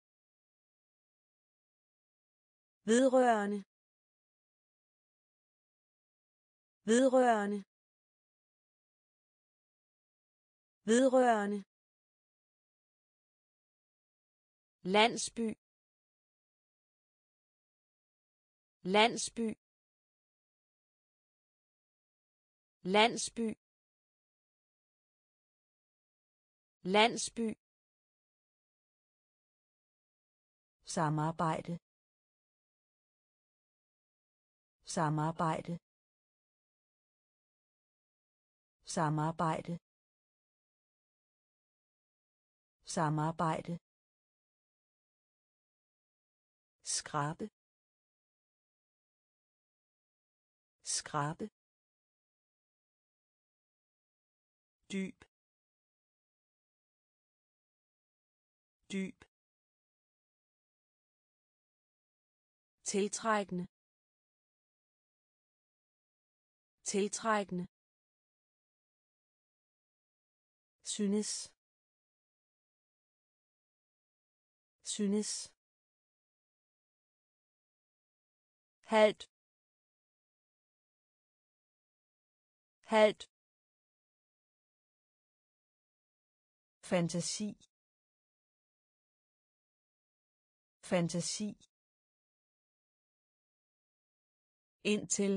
vedrørende, vedrørende, vedrørende, landsby, landsby, landsby, landsby, samarbejde, samarbejde, samarbejde, samarbejde, skrabe, skrabe, dyb, dyb, tiltrækkende, tiltrækkende, synes, synes, halt, halt, fantasi, fantasi, indtil,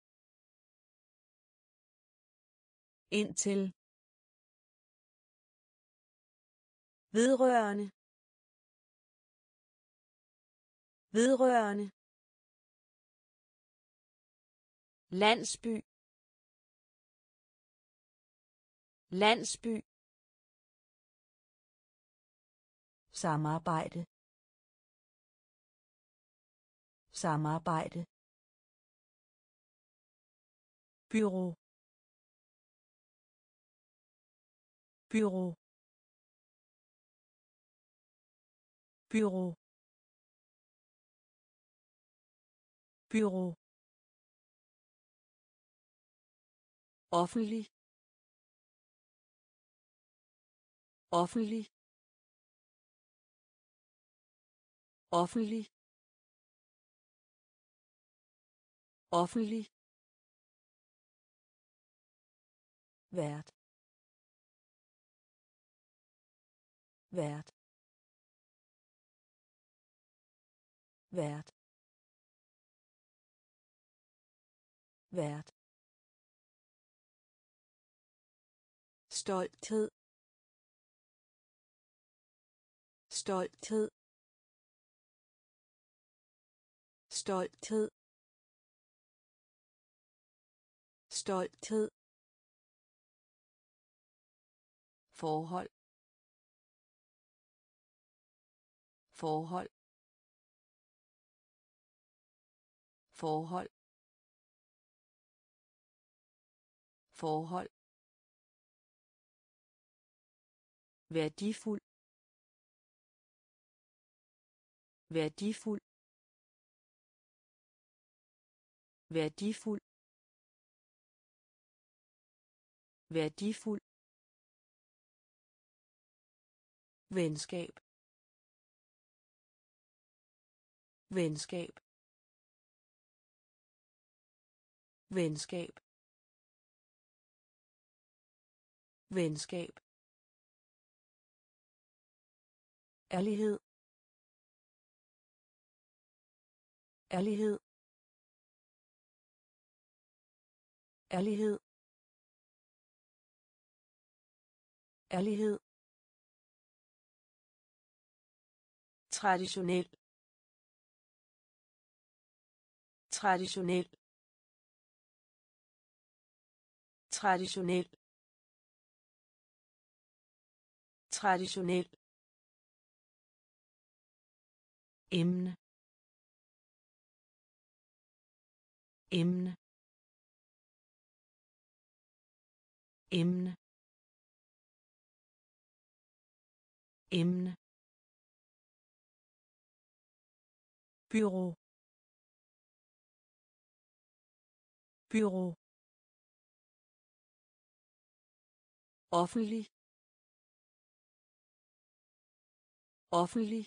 indtil, vedrørende, vedrørende, landsby, landsby, samarbejde, samarbejde, bureau, bureau, bureau, bureau, offentlig, offentlig, offentlig, offentlig, vært, vært, vært, vært, stolthed, stolthed, stolthed, stolthed, forhold, forhold, forhold, forhold, værdifuld, værdifuld, værdifuld, værdifuld, venskab, venskab, venskab, venskab, ærlighed, ærlighed, ærlighed, ærlighed, traditionel, traditionel, traditionel, traditionel, emne, emne, emne, emne, bureau, bureau, offentlig, offentlig,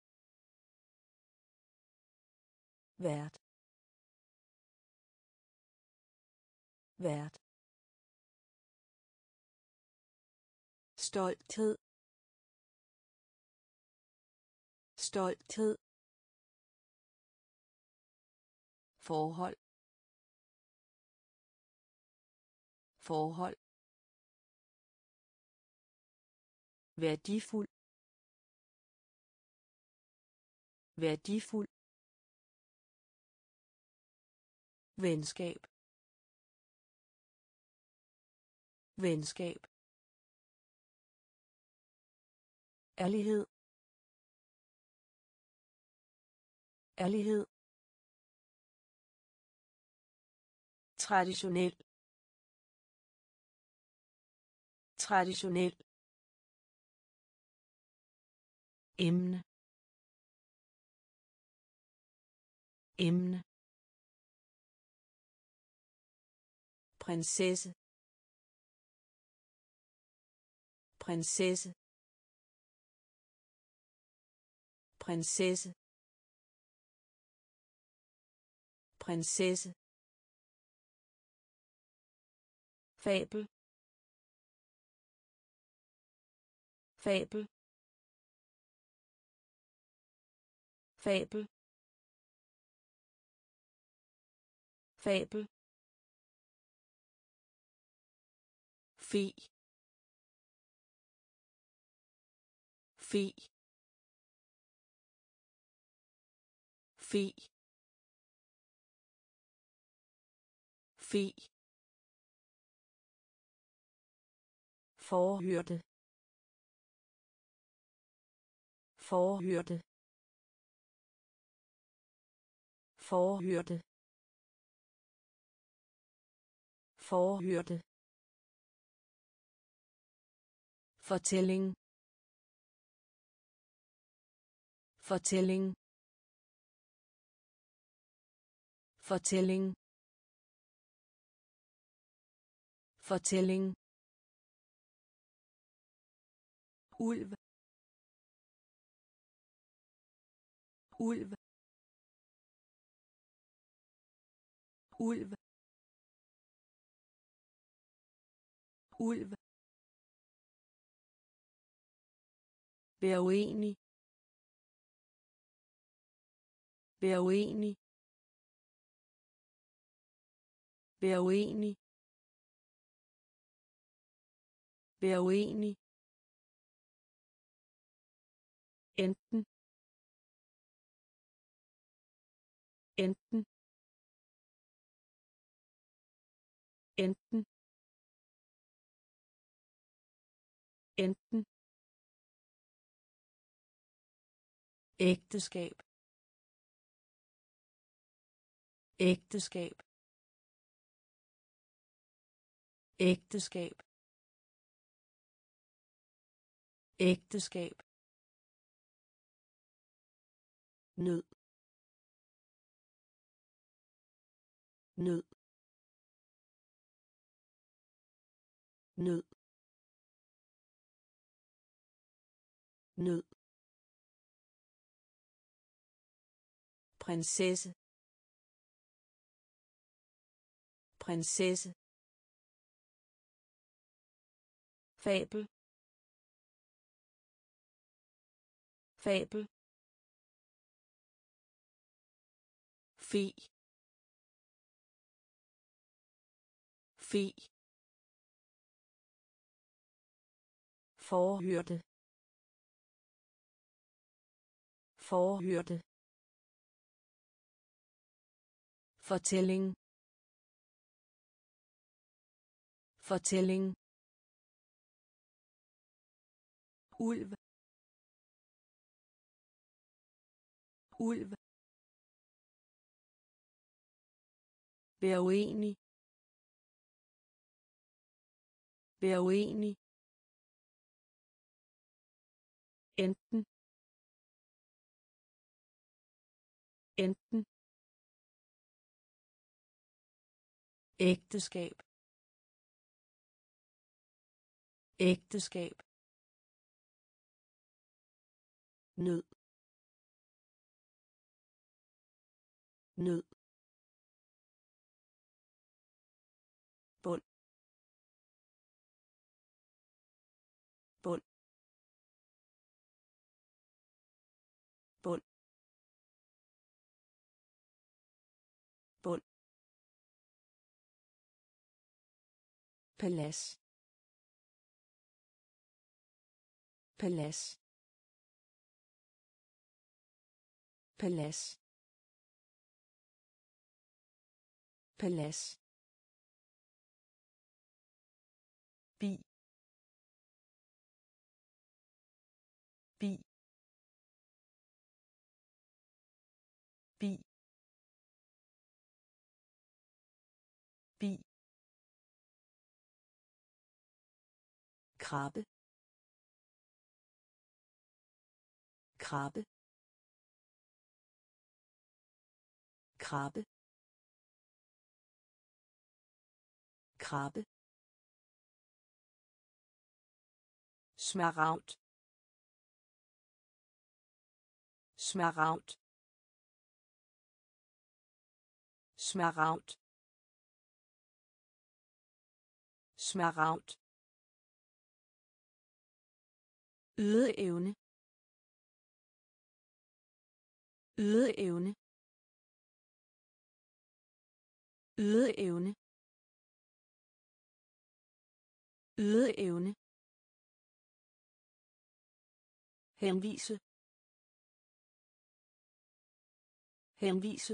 vært, vært, stolthed, stolthed, forhold, forhold, værdifuld, værdifuld, venskab, venskab, ærlighed, ærlighed, traditionel, traditionel, emne, emne, prinsesse, prinsesse, prinsesse, prinsesse, fabel, fabel, fabel, fabel, fi, fi, fi, fi, forhørte, forhørte, forhørte, forhørte, fortælling, fortælling, fortælling, fortælling, ulv, ulv, ulv, ulv, vær uenig, vær uenig, vær uenig, vær uenig, enten, enten, enten, enten, ægteskab, ægteskab, ægteskab ægteskab nød nød nød nød prinsesse prinsesse fabel fabel fi fi forhørte forhørte fortælling fortælling ulv ulv vær uenig vær uenig enten enten ægteskab ægteskab nød nød bund bund bund bund palads palads palads palads bi bi bi bi krabbe krabbe krabbe krabbe smaragd smaragd smaragd smaragd ydeevne ydeevne ydeevne ydeevne henvise henvise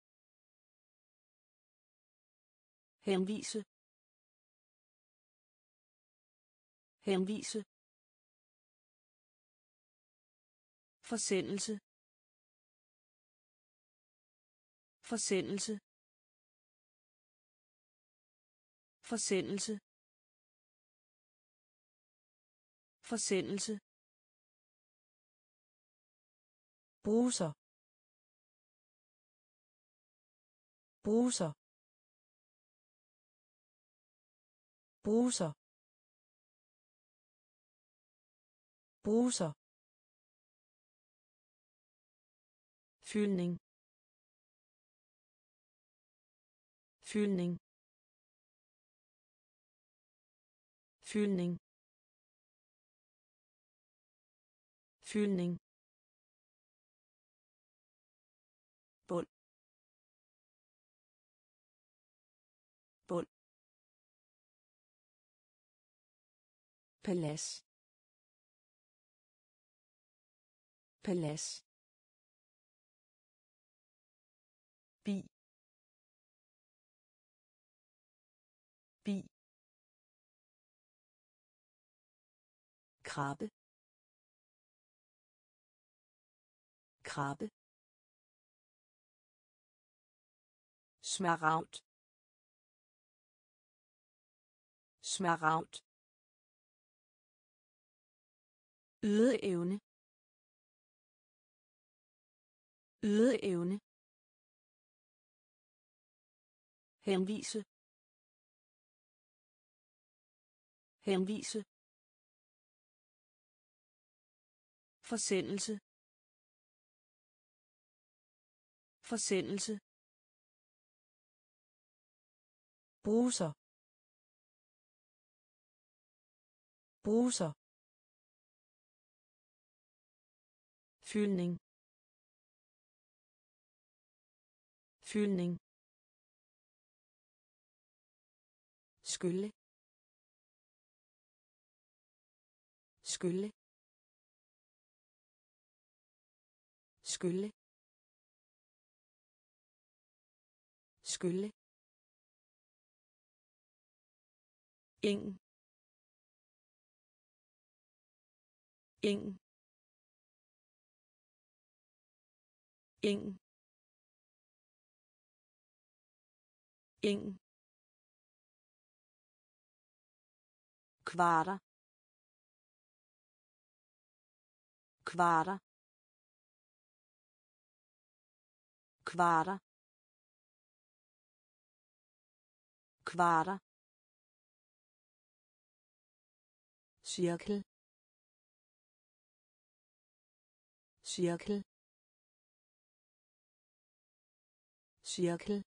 henvise henvise forsendelse forsendelse forsendelse forsendelse bruser bruser bruser bruser fyldning fyldning fyldning fyldning bund bund palads palads bi bi krabbe krabbe smaragd Smaragd. ydeevne ydeevne henvise henvise forsendelse forsendelse bruser bruser fyldning fyldning skylle skylle skylle skylle ing ing ing ing kvarter kvarter kvarter kvarter cirkel cirkel cirkel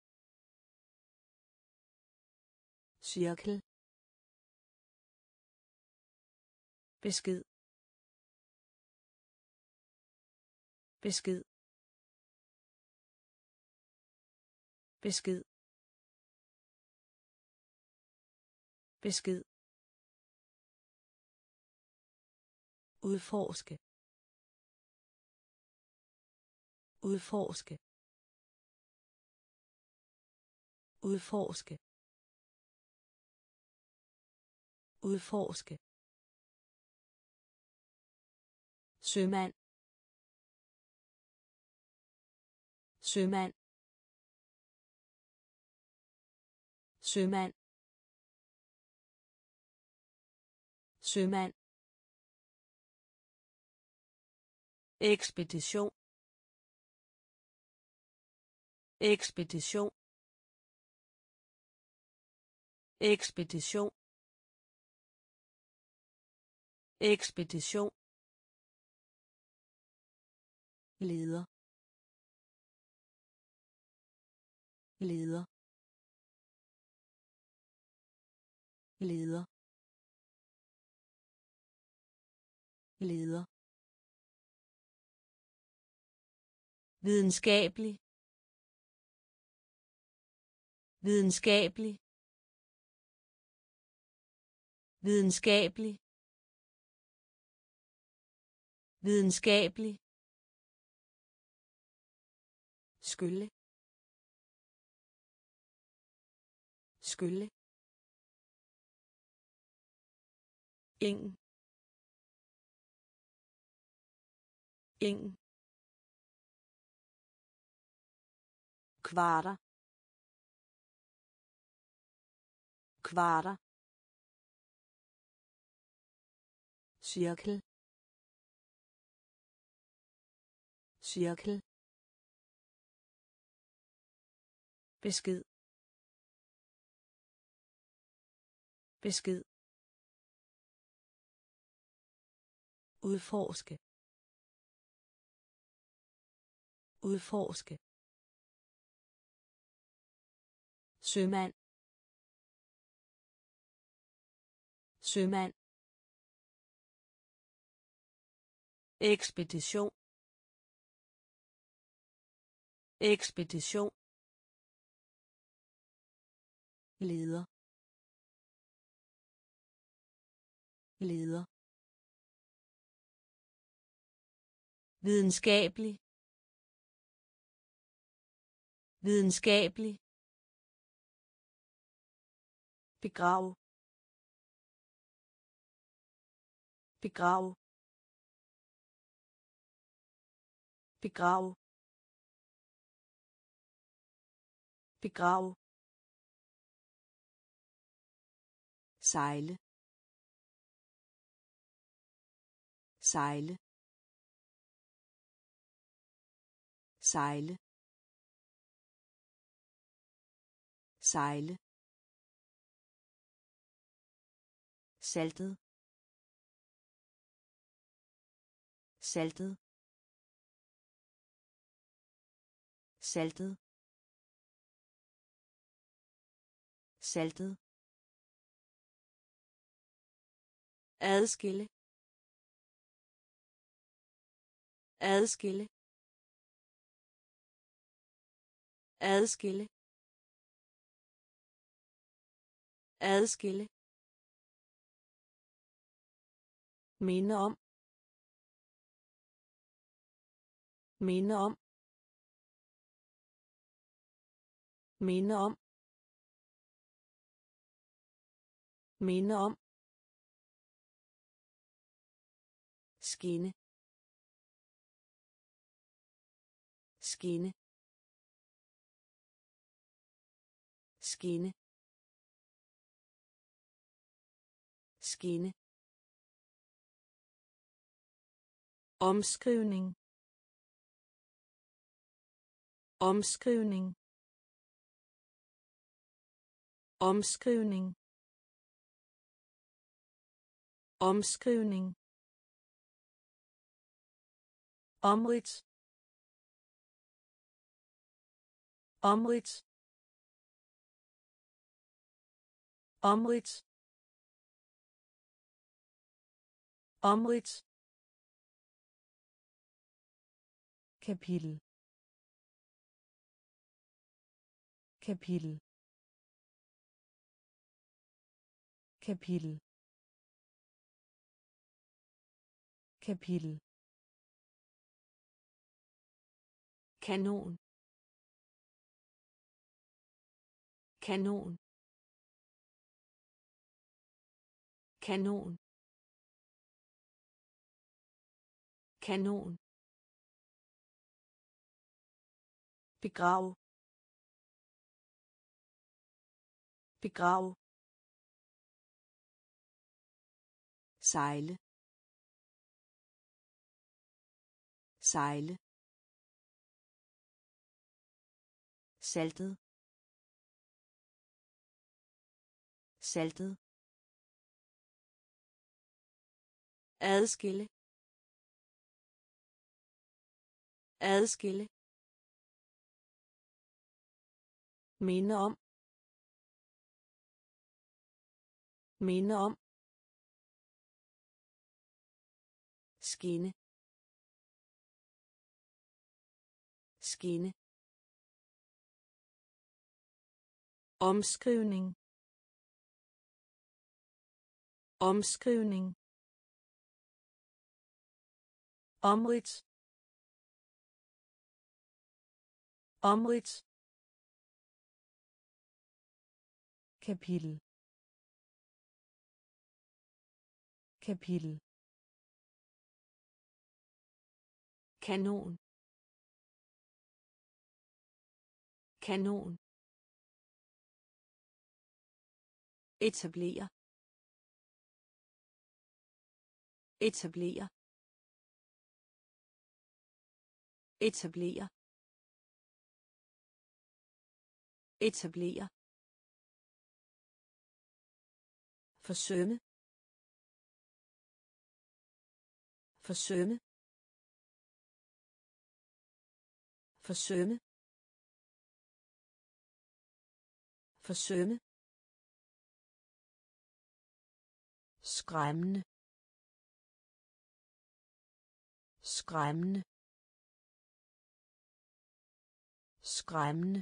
cirkel besked besked besked besked udforske udforske udforske udforske sømand sømand sømand sømand ekspedition ekspedition ekspedition ekspedition leder leder leder leder videnskabelig videnskabelig videnskabelig videnskabelig skylle skylle ing ing kvarter kvarter cirkel cirkel besked besked udforske udforske sømand sømand ekspedition ekspedition leder leder videnskabelig videnskabelig begrav begrav begrav begrav sejle sejle sejle sejle saltet saltet saltet saltet adskille adskille adskille adskille minde om minde om minde om minde om skinne skinne skinne skinne omskrivning omskrivning omskrivning omskrivning omridt omridt omridt omridt kapitel kapitel kapitel kapitel kanon kanon kanon kanon begrav begrav sejle sejle saltet saltet adskille adskille minde om minde om skinne skinne omskrivning omskrivning omridt omridt kapitel kapitel kanon kanon etablere etablere etablere etablere forsømme forsømme forsømme forsømme skræmmende skræmmende skræmmende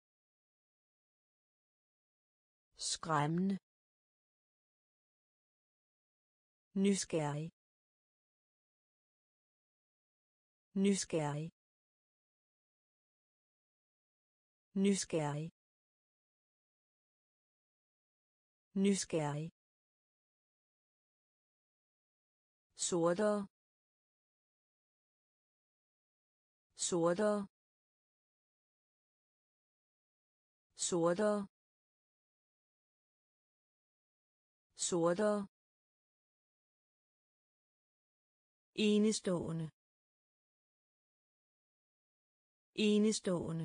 skræmmende nysgerrig nysgerrig nysgerrig nysgerrig sortere sortere sortere sortere, enestående, enestående,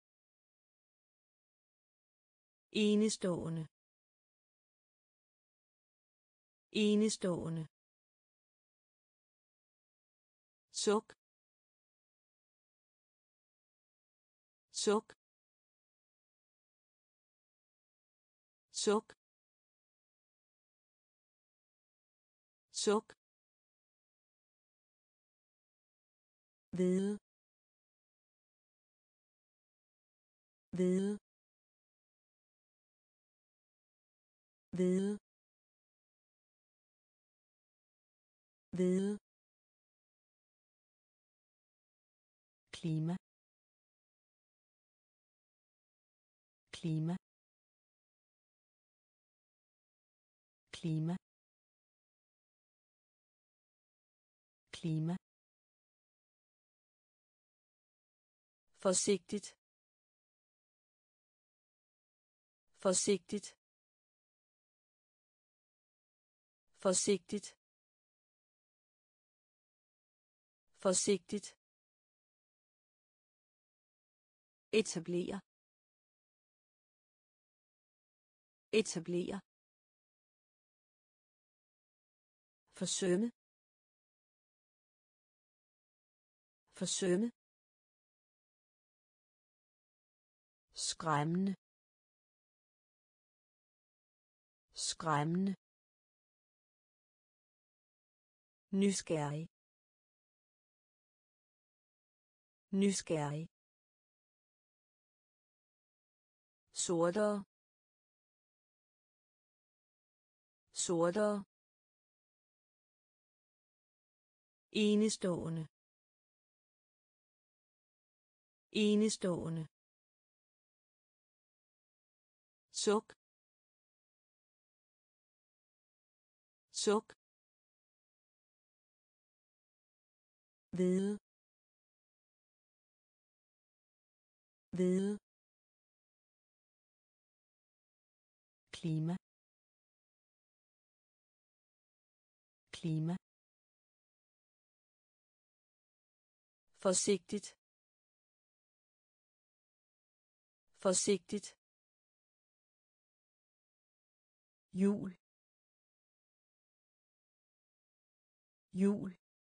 enestående, enestående, suk, suk, suk, suk, hvide, hvide, hvide, hvide, klima, klima, klima, klima, forsigtigt, forsigtigt, forsigtigt, forsigtigt, etablere, etablere, forsømme, forsømme, skræmmende, skræmmende, nysgerrig, nysgerrig, sortere, sortere, enestående, enestående, suk, suk, hvide, hvide, klima, klima, forsigtigt, forsigtigt, jul, jul,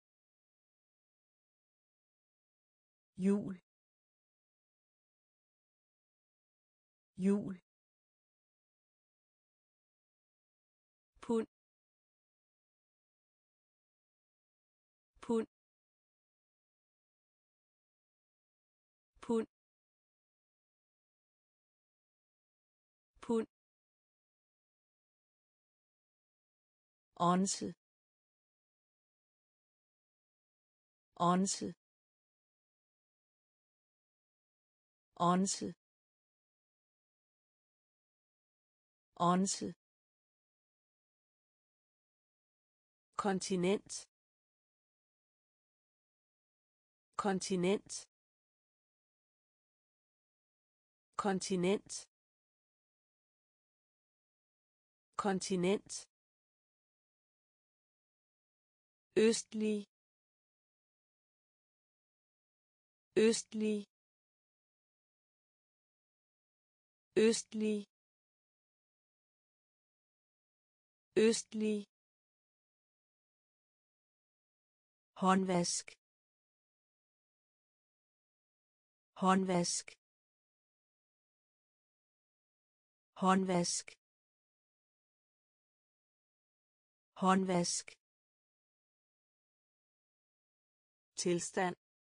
jul, jul, pund, pund, pund, pund, onse, onse, onse, onse, kontinent, kontinent, kontinent, kontinent, østlig, østlig, østlig, østlig, håndvask, håndvask, håndvask, håndvask, tilstand,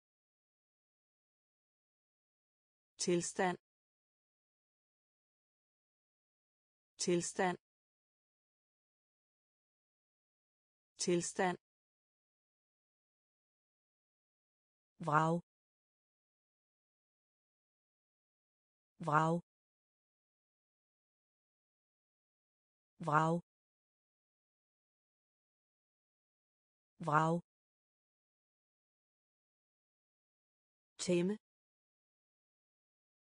tilstand, tilstand, tilstand, vrag, vrag, vrag, vrag, tæmme,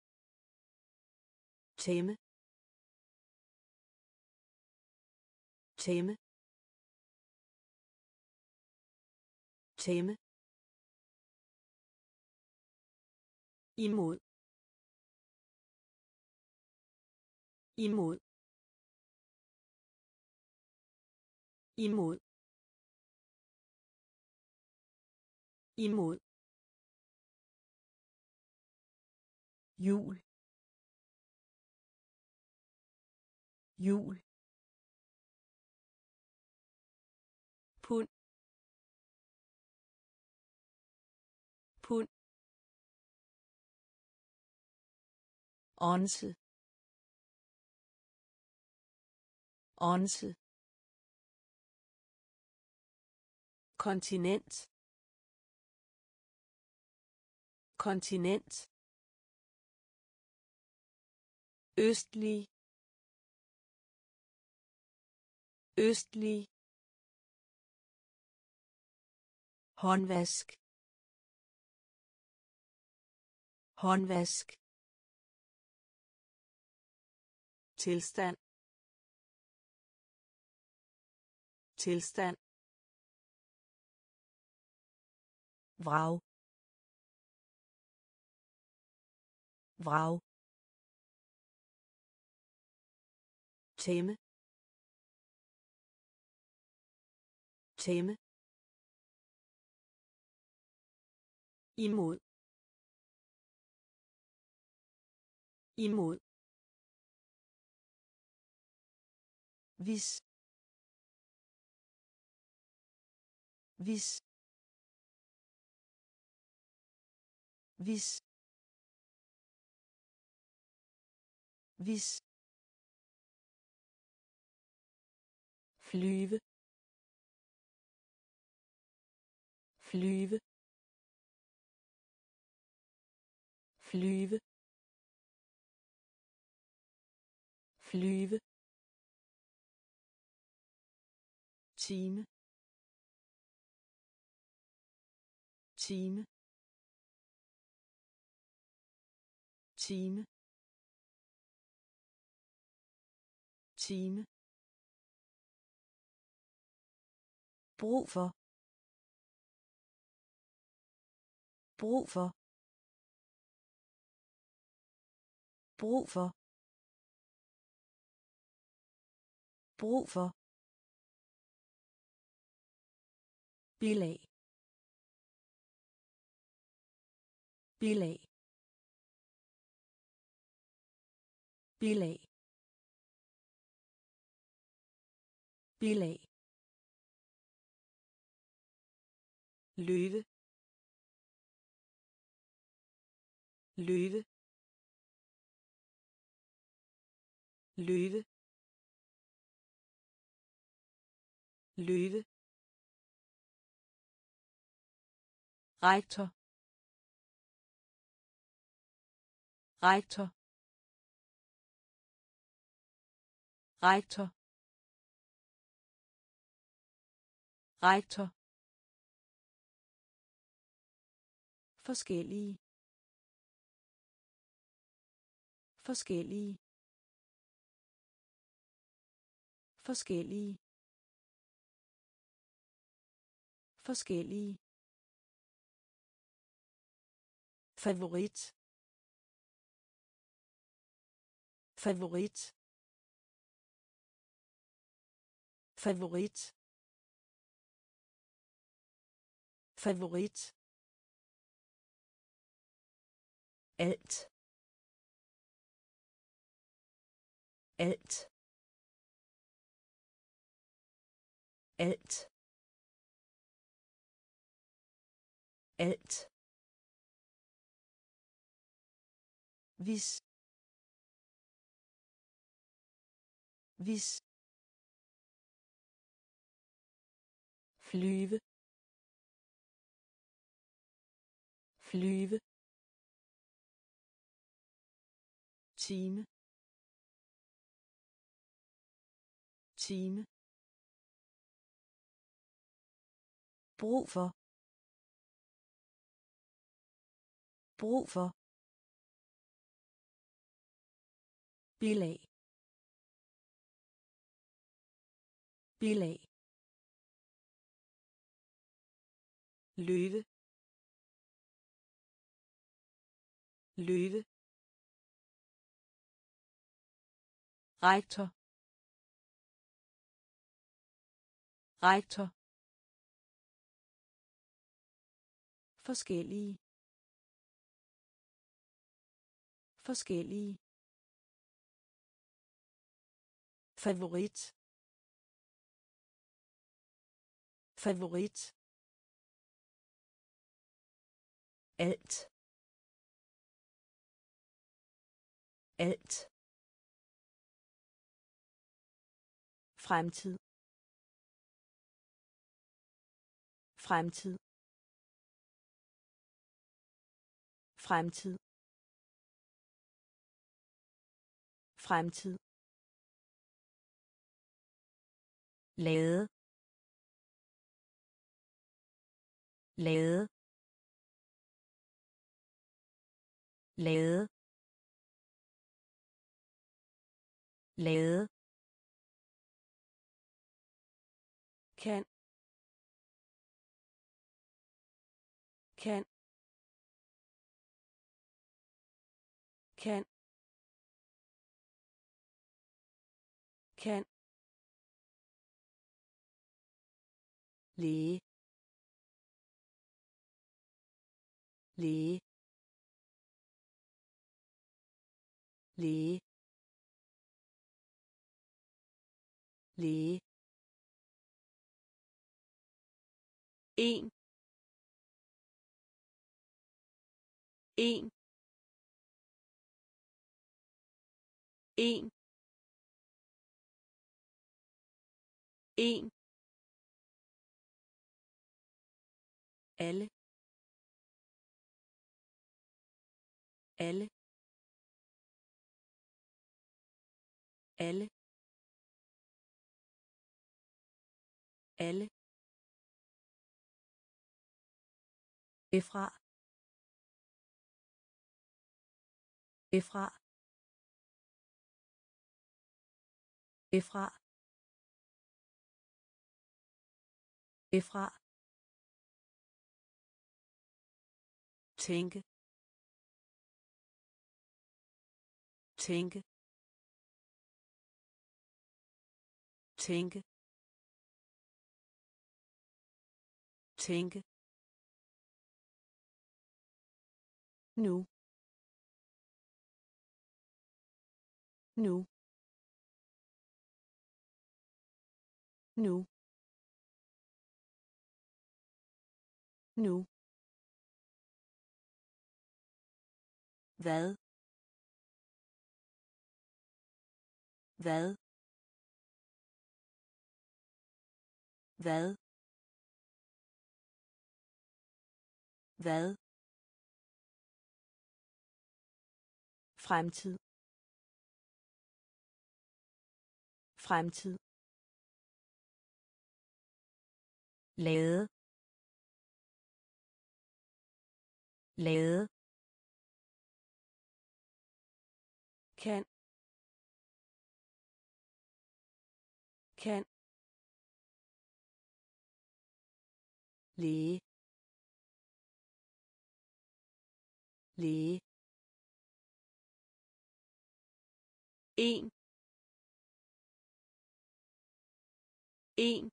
tæmme, tæmme tæmme imod imod imod imod jul jul pund pund onse onse kontinent kontinent østlig østlig håndvask håndvask tilstand tilstand vrag vrag tæmme tæmme imod imod hvis hvis hvis hvis flyve flyve flyve flyve time time time time brug for brug for brug for brug for bilag bilag bilag bilag løve løve løve løve rektor rektor rektor rektor forskellige forskellige forskellige forskellige favorit favorit favorit favorit alt alt alt alt hvis hvis flyve flyve time time brug for brug for bilag bilag, løve, løve, rektor, rektor, forskellige, forskellige, favorit, favorit, alt, alt, fremtid, fremtid, fremtid, fremtid, lade, lade, lade, lade, kan, kan, kan, kan, læge, læge, læge, læge, en, en, en, en, alle, alle, alle, alle, efra, efra, efra, efra, tænke, tænke, tænke, tænke, nu, nu, nu, nu, hvad, hvad, hvad, hvad, fremtid, fremtid, lade, lade, kan, kan, læge, læge, en, en,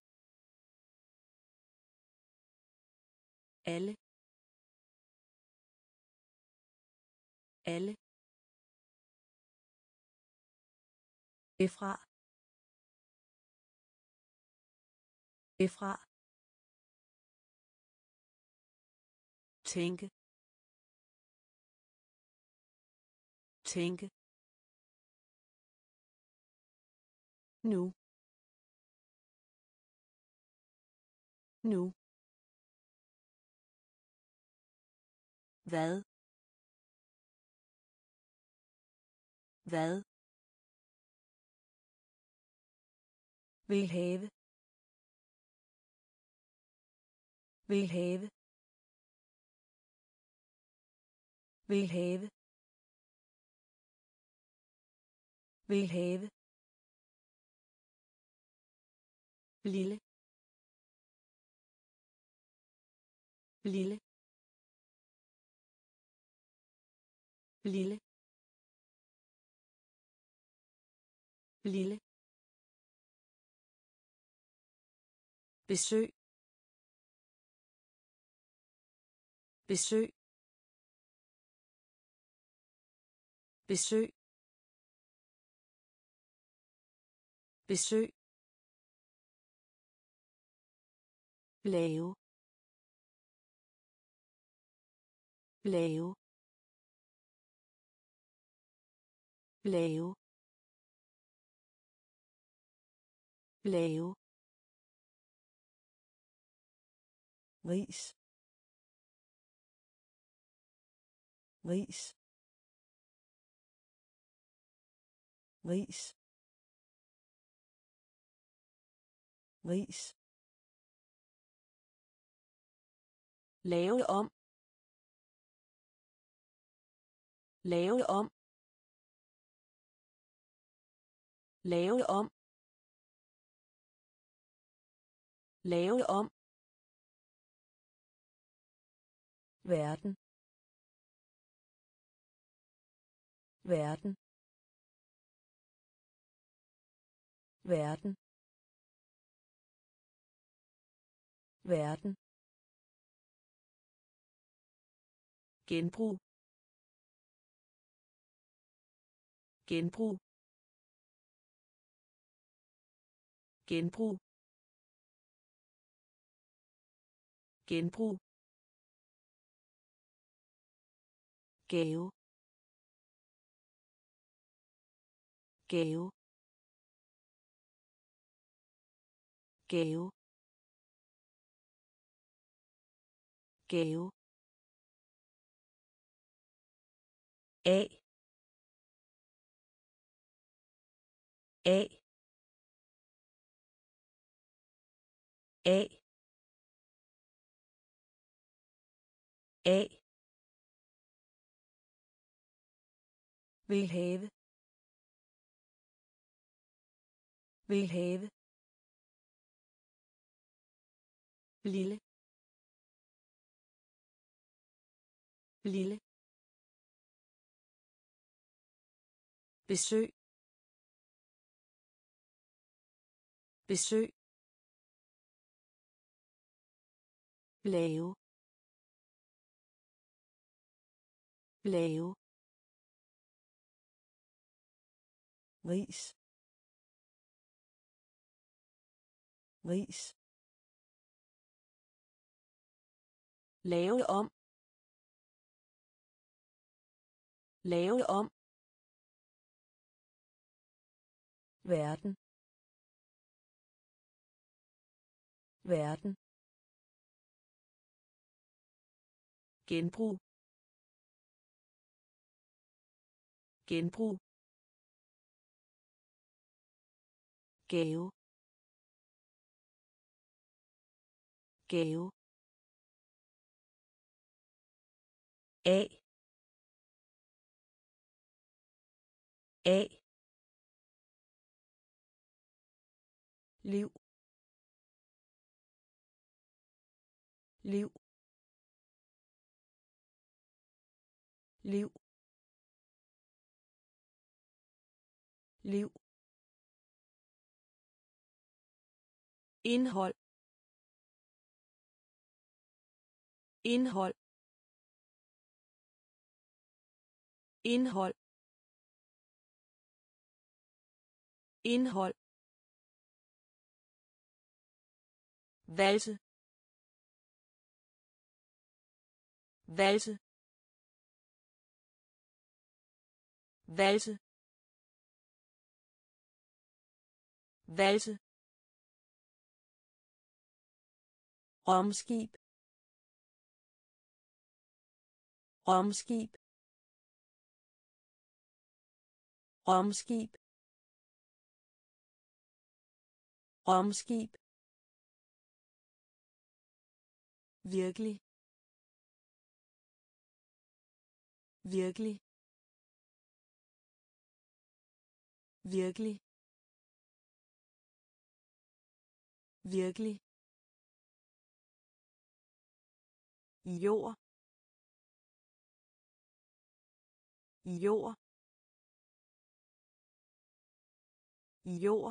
alle, alle, efra, efra, tænke, tænke, nu, nu, hvad, hvad, vil have, vil have, vil have, vil have, lille lille lille lille besøg besøg besøg besøg lave lave lave lave ris ris ris ris lave om lave om lave om lave om verden verden verden verden genbrug genbrug genbrug genbrug gave gave gave gave A A A A vil have vil have lille lille besøg besøg lave lave ris ris lave om lave om verden verden genbrug genbrug gave gave A A liv liv liv liv indhold indhold indhold indhold valse valse valse valse romskib romskib romskib romskib virkelig virkelig virkelig virkelig, jord, jord, jord,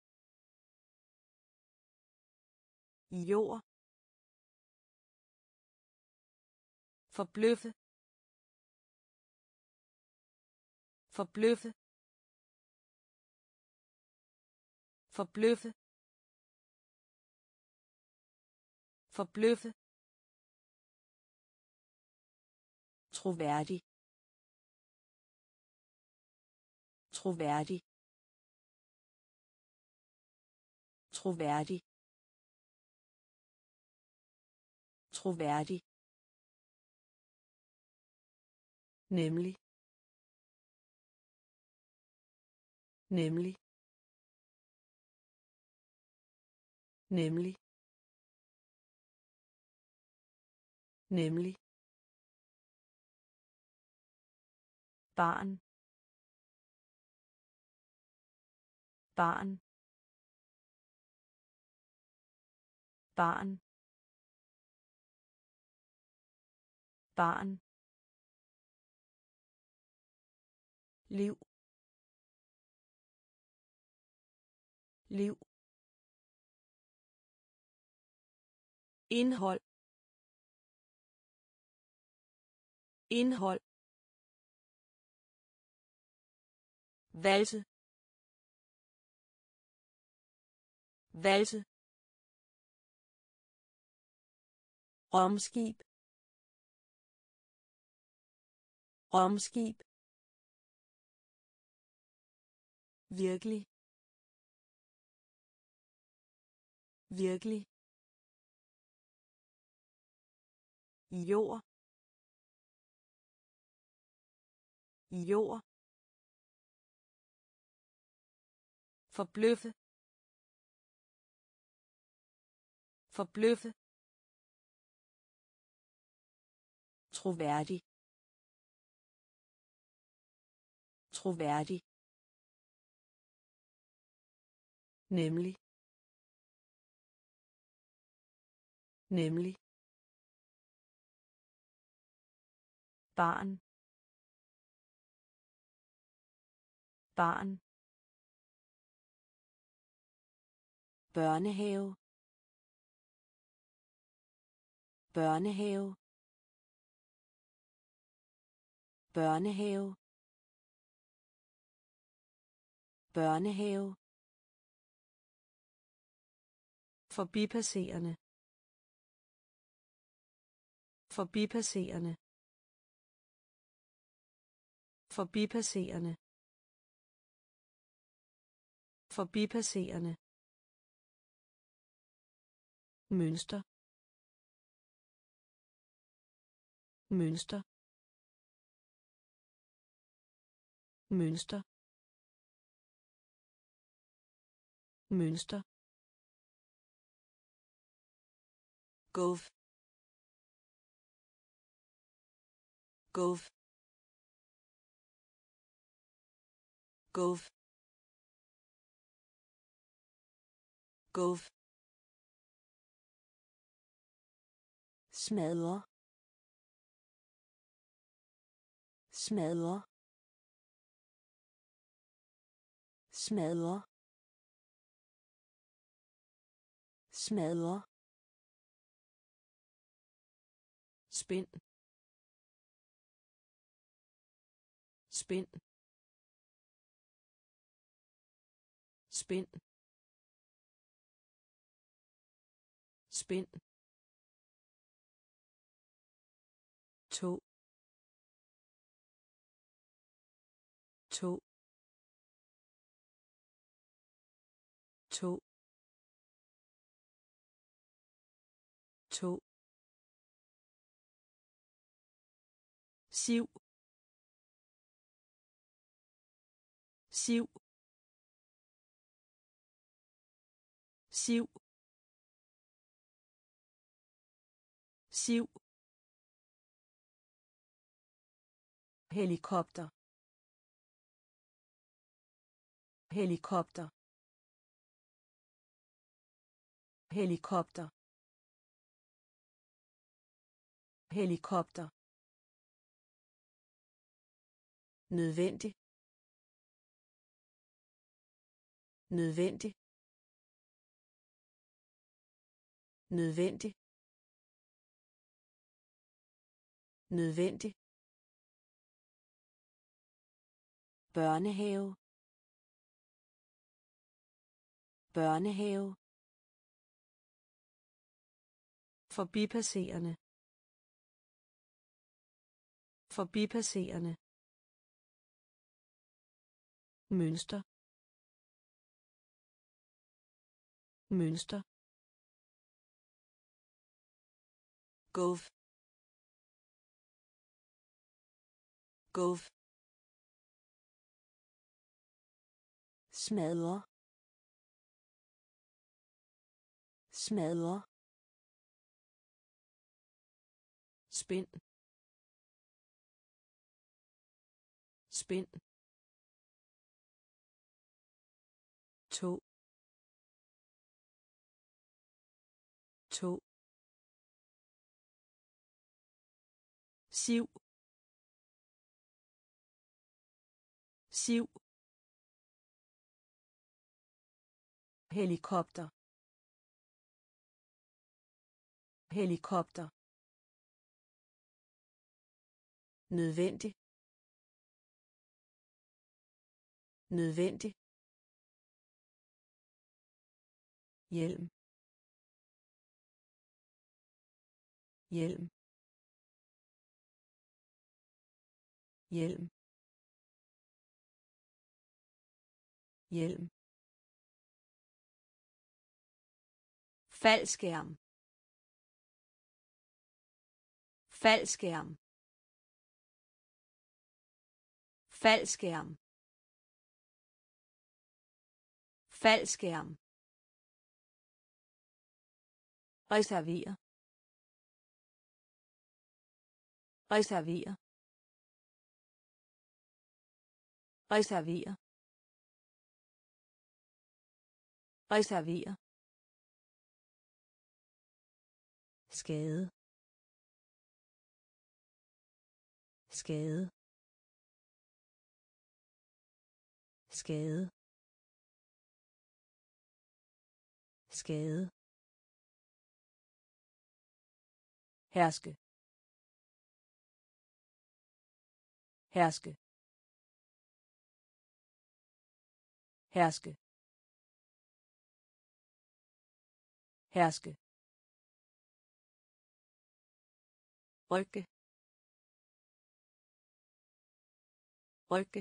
jord, forbløffe, forbløffe, forbløffe, forbløffe, troværdig, troværdig, troværdig, troværdig, nemlig, nemlig, nemlig, nemlig, barn, barn, barn, barn, liv, liv, indhold, indhold, valse, valse, romskib, romskib, virkelig, virkelig, jord, jord, forbløffe, forbløffe, troværdig, troværdig, nemlig, nemlig, barn, barn, børnehave, børnehave, børnehave, børnehave, forbipasserende, forbipasserende, forbipasserende, forbipasserende, mønster, mønster, mønster, mønster, gulv, gulv, gulv, gulv, smadre, smadre, smadre, smadre, spind, spind, spind, spind, to, to, to, to, siv, siv, siv, siv, helikopter, helikopter, helikopter helikopter nødvendig nødvendig nødvendig nødvendig børnehave børnehave forbipasserende forbipasserende mønster mønster gulv gulv smadre smadre spind spind to to siv siv helikopter helikopter nødvendig nødvendig hjelm hjelm hjelm hjelm faldskærm faldskærm faldskærm faldskærm reservere reservere reservere reservere skade skade skade skade herske herske herske herske rykke rykke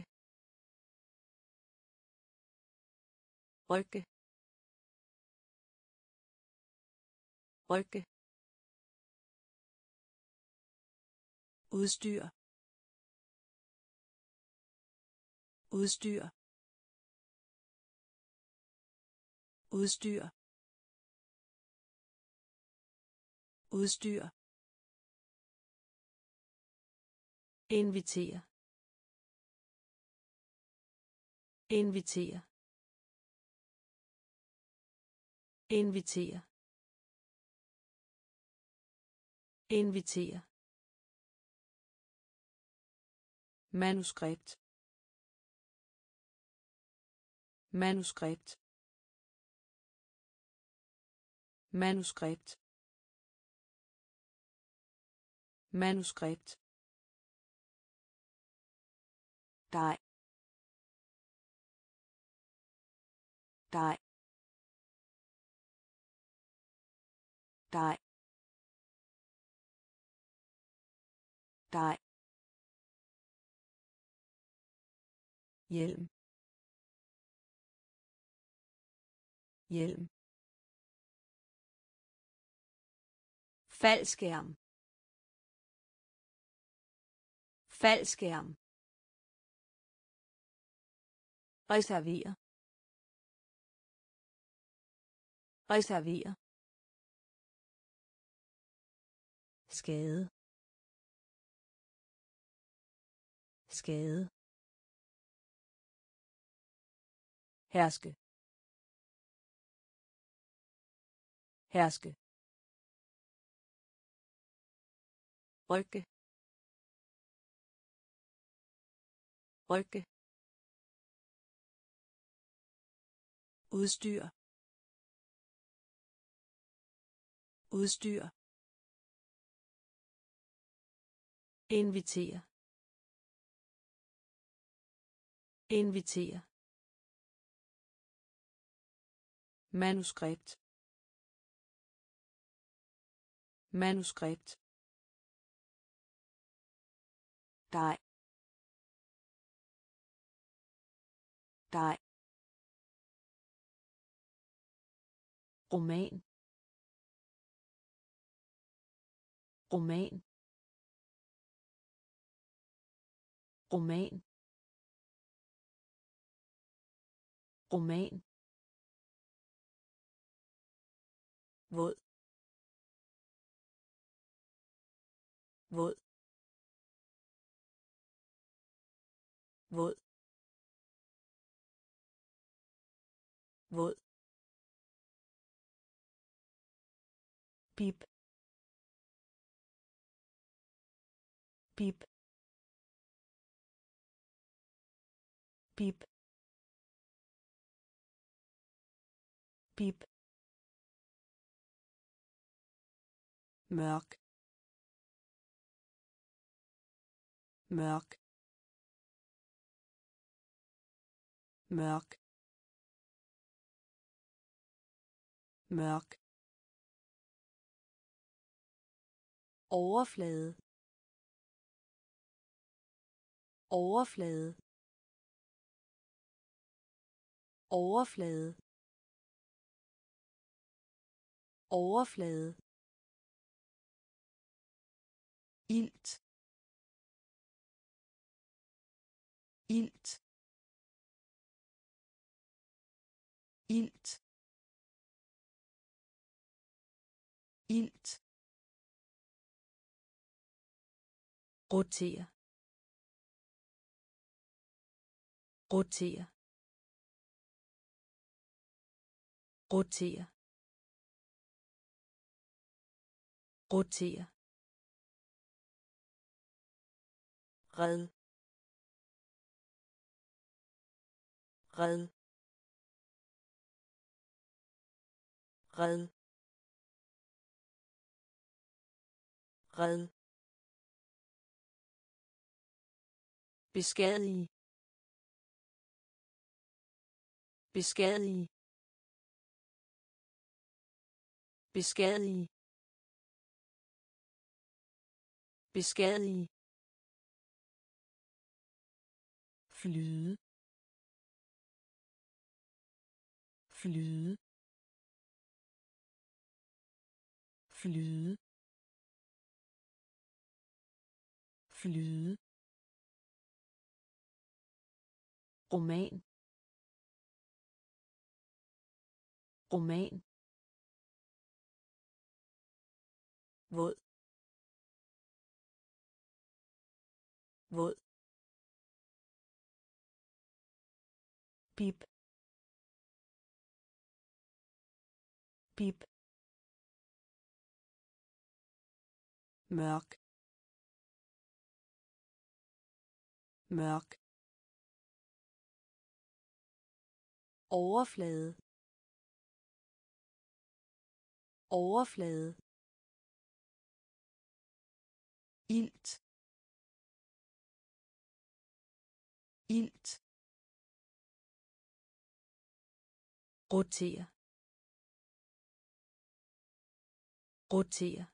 rykke rykke udstyr udstyr udstyr udstyr invitere invitere invitere invitere manuskript manuskript manuskript manuskript dej dej dej dej hjelm hjelm faldskærm faldskærm reservere reservere skade skade herske herske, rykke, rykke, udstyr, udstyr, invitere, invitere, manuskript, manuskript, dej, dej, roman, roman, roman, roman, våd, våd, våd, våd, pip, pip, pip, pip, mørk, mørk, mørk, mørk, overflade, overflade, overflade, overflade, ilt, ilt, ilt, ilt, rotere, rotere, rotere, rotere, red, red, red, red, beskadige, beskadige, beskadige, beskadige, flyde, flyde, flyde, flyde, roman, roman, våd, våd, pip, pip, mørk, mørk, overflade, overflade, ilt, ilt, rotere, rotere,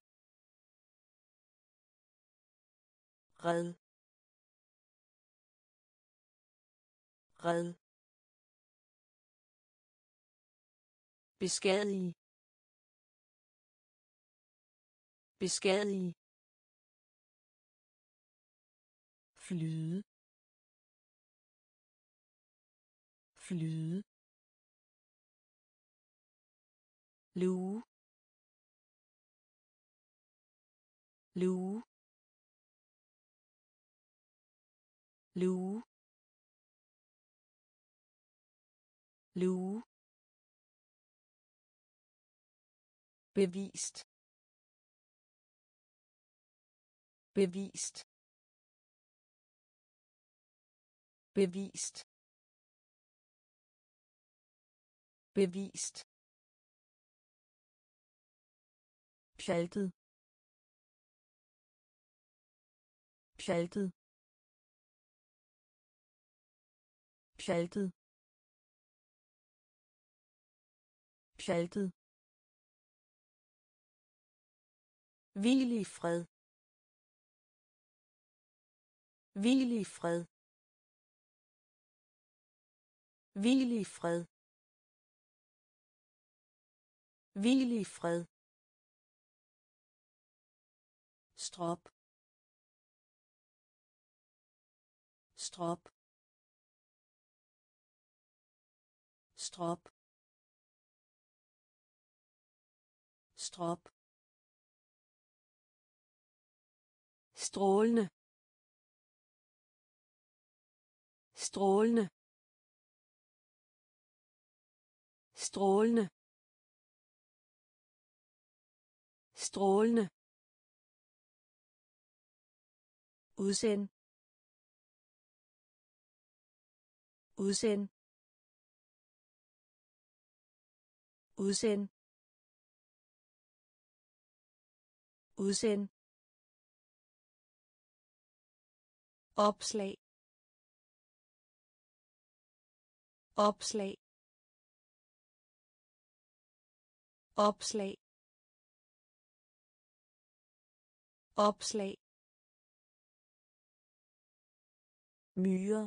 red, red, beskadige, beskadige, flyde, flyde, luge, luge, luge, luge, bevist bevist bevist bevist pjaltet pjaltet pjaltet pjaltet hvil i fred hvil i fred hvil i fred hvil i fred strop strop strop strop strålende strålende strålende strålende udsend udsend udsend udsend opslag opslag opslag opslag myre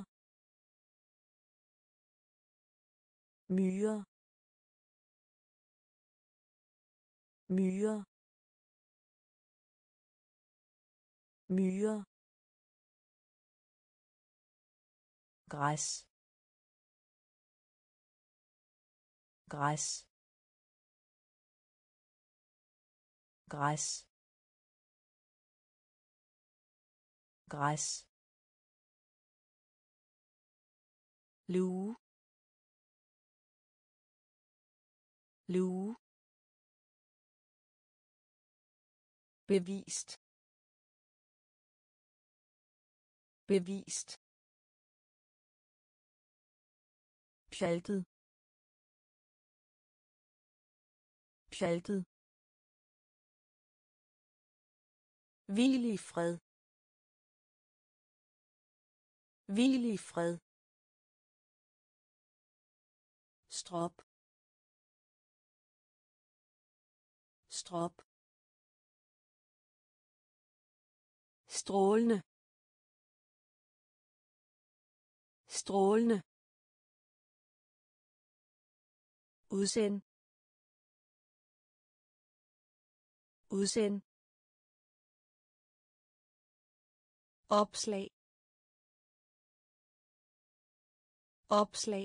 myre myre myre græs græs græs græs luge luge bevist bevist pjaltet pjaltet hvil i fred hvil i fred strop strop strålende strålende udsend udsend opslag opslag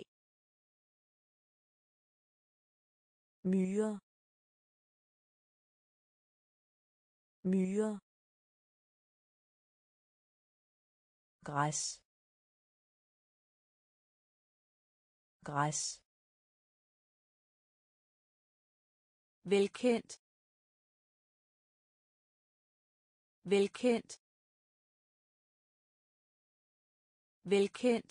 myre myre græs græs velkendt velkendt velkendt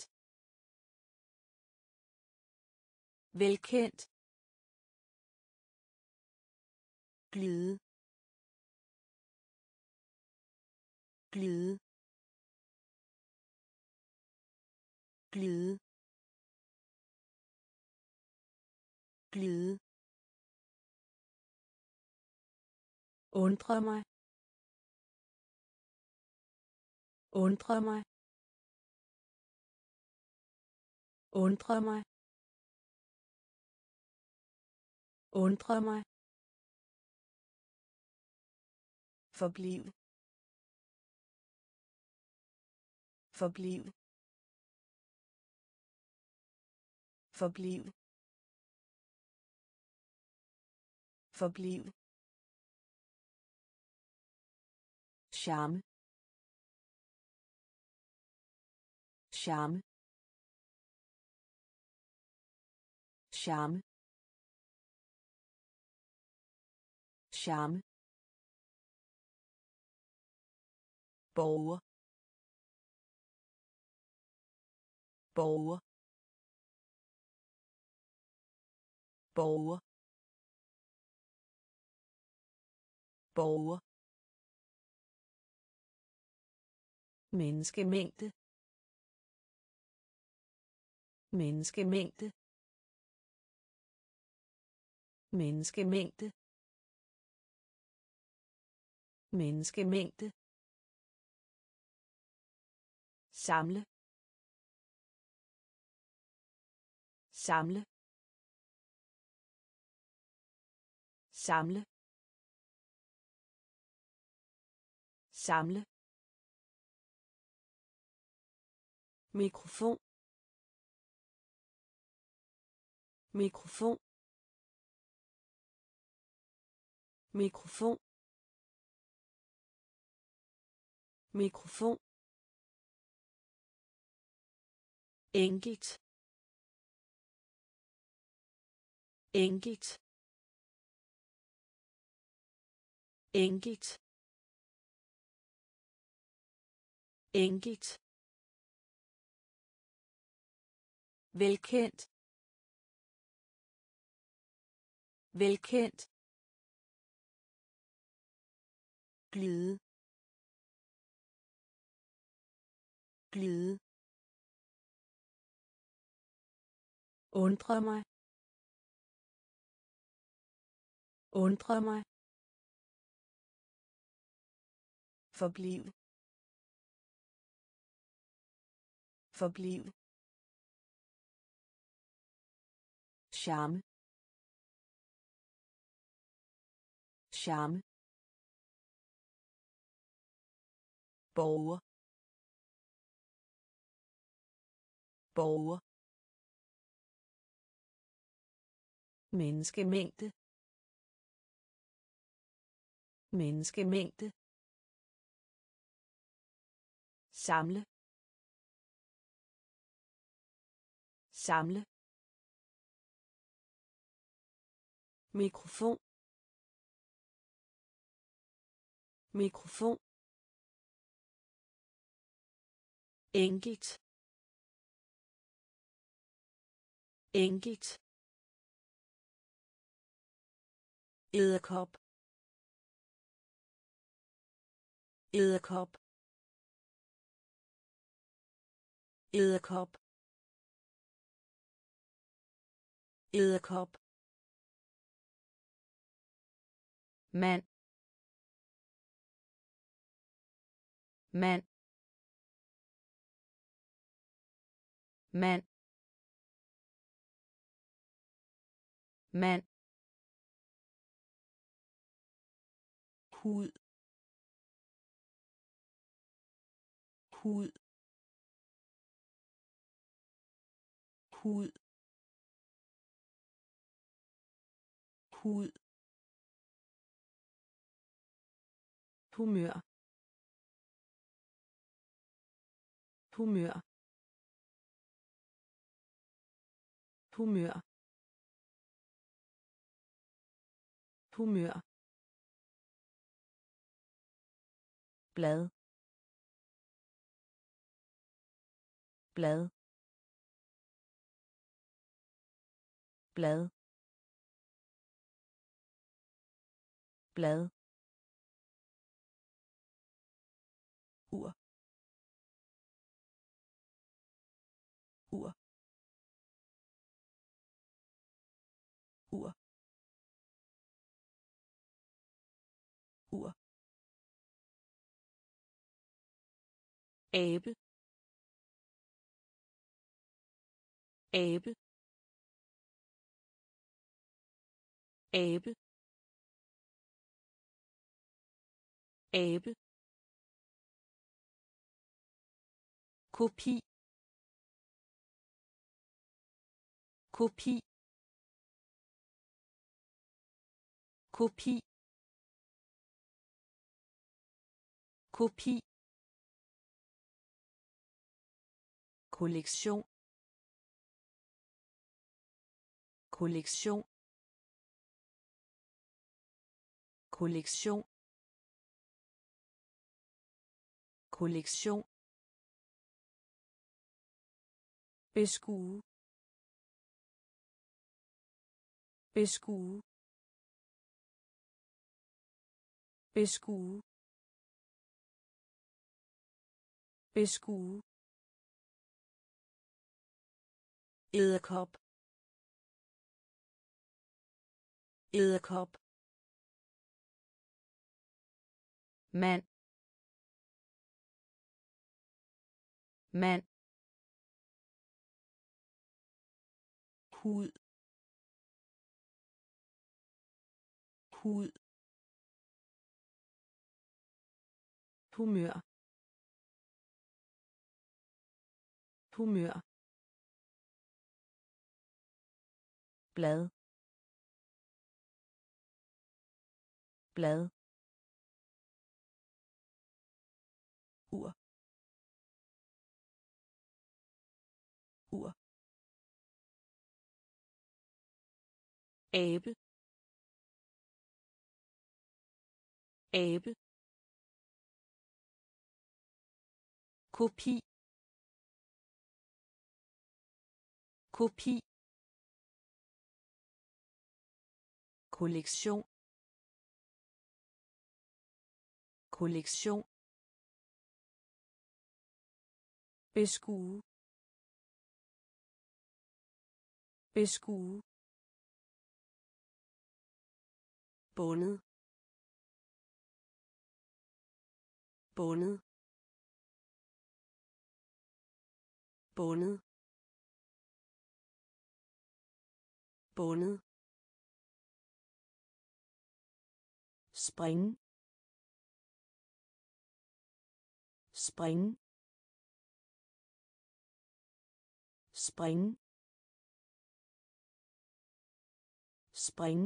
velkendt glide glide glide glide undre mig undre mig undre mig undre mig forbliv forbliv forbliv forbliv charme charme charme charme, borger, borger, borger, borger, menneskemængde, menneskemængde, menneskemængde, menneskemængde, samle, samle, samle, samle, mikrofon, mikrofon, mikrofon, mikrofon, enkelt, enkelt, enkelt, enkelt, velkendt, velkendt, glide, glide, undre mig, undre mig, forbliv, forbliv, charme, charme, borger, borger, menneskemængde, menneskemængde, samle, samle, mikrofon, mikrofon, enkelt, enkelt, edderkop, edderkop, edderkop, edderkop, mand, mand, mand, mand, hud, hud, hud, hud, humør, humør, humør, humør, blad, blad, blad, blad, ur, ur, ur, ur, abe, abe, abe, abe, kopi, kopi, kopi, kopi, kollektion, kollektion, kollektion kollektion beskue beskue beskue beskue edderkop edderkop mand mand hud hud humør humør blad blad ur ur abe abe kopi kopi kollektion kollektion beskue beskue bundet bundet bundet bundet spring spring spring spring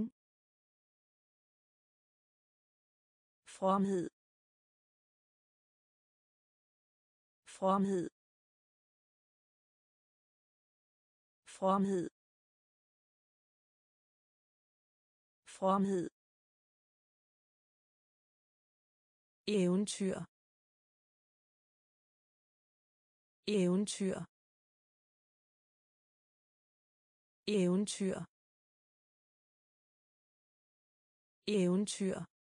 fromhed fromhed fromhed fromhed eventyr eventyr eventyr eventyr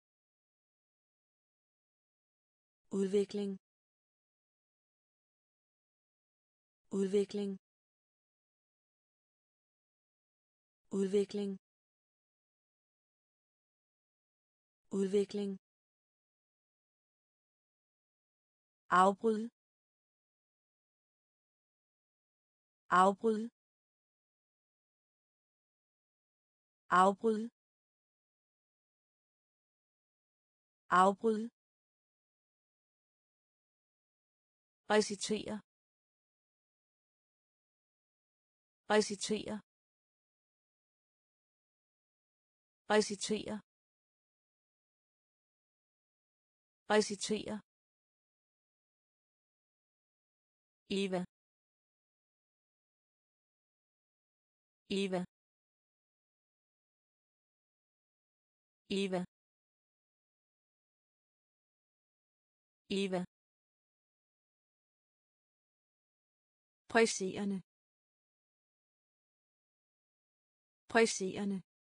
udvikling udvikling udvikling udvikling afbryd afbryd afbryd afbryd recitere recitere recitere recitere Eva Eva Eva Eva presserende presserende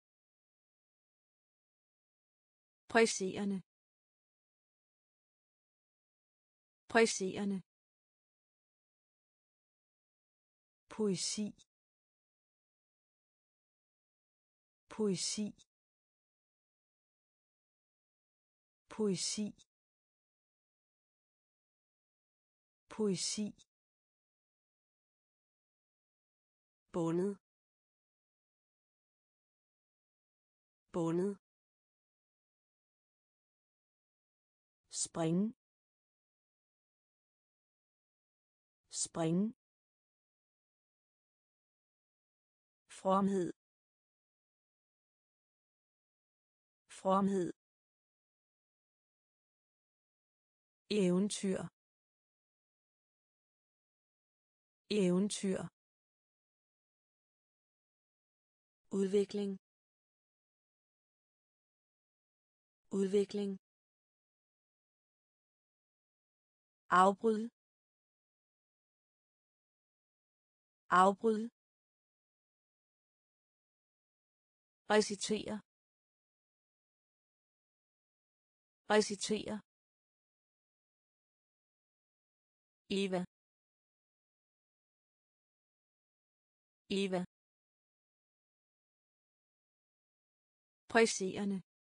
presserende presserende poesi poesi poesi poesi bundet bundet spring spring fromhed fromhed eventyr eventyr udvikling udvikling, afbryd, afbryd, recitere, recitere, Eva, Eva, presserende,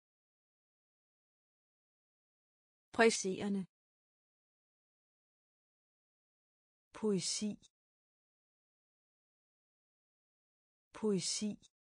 presserende, poesi, poesi,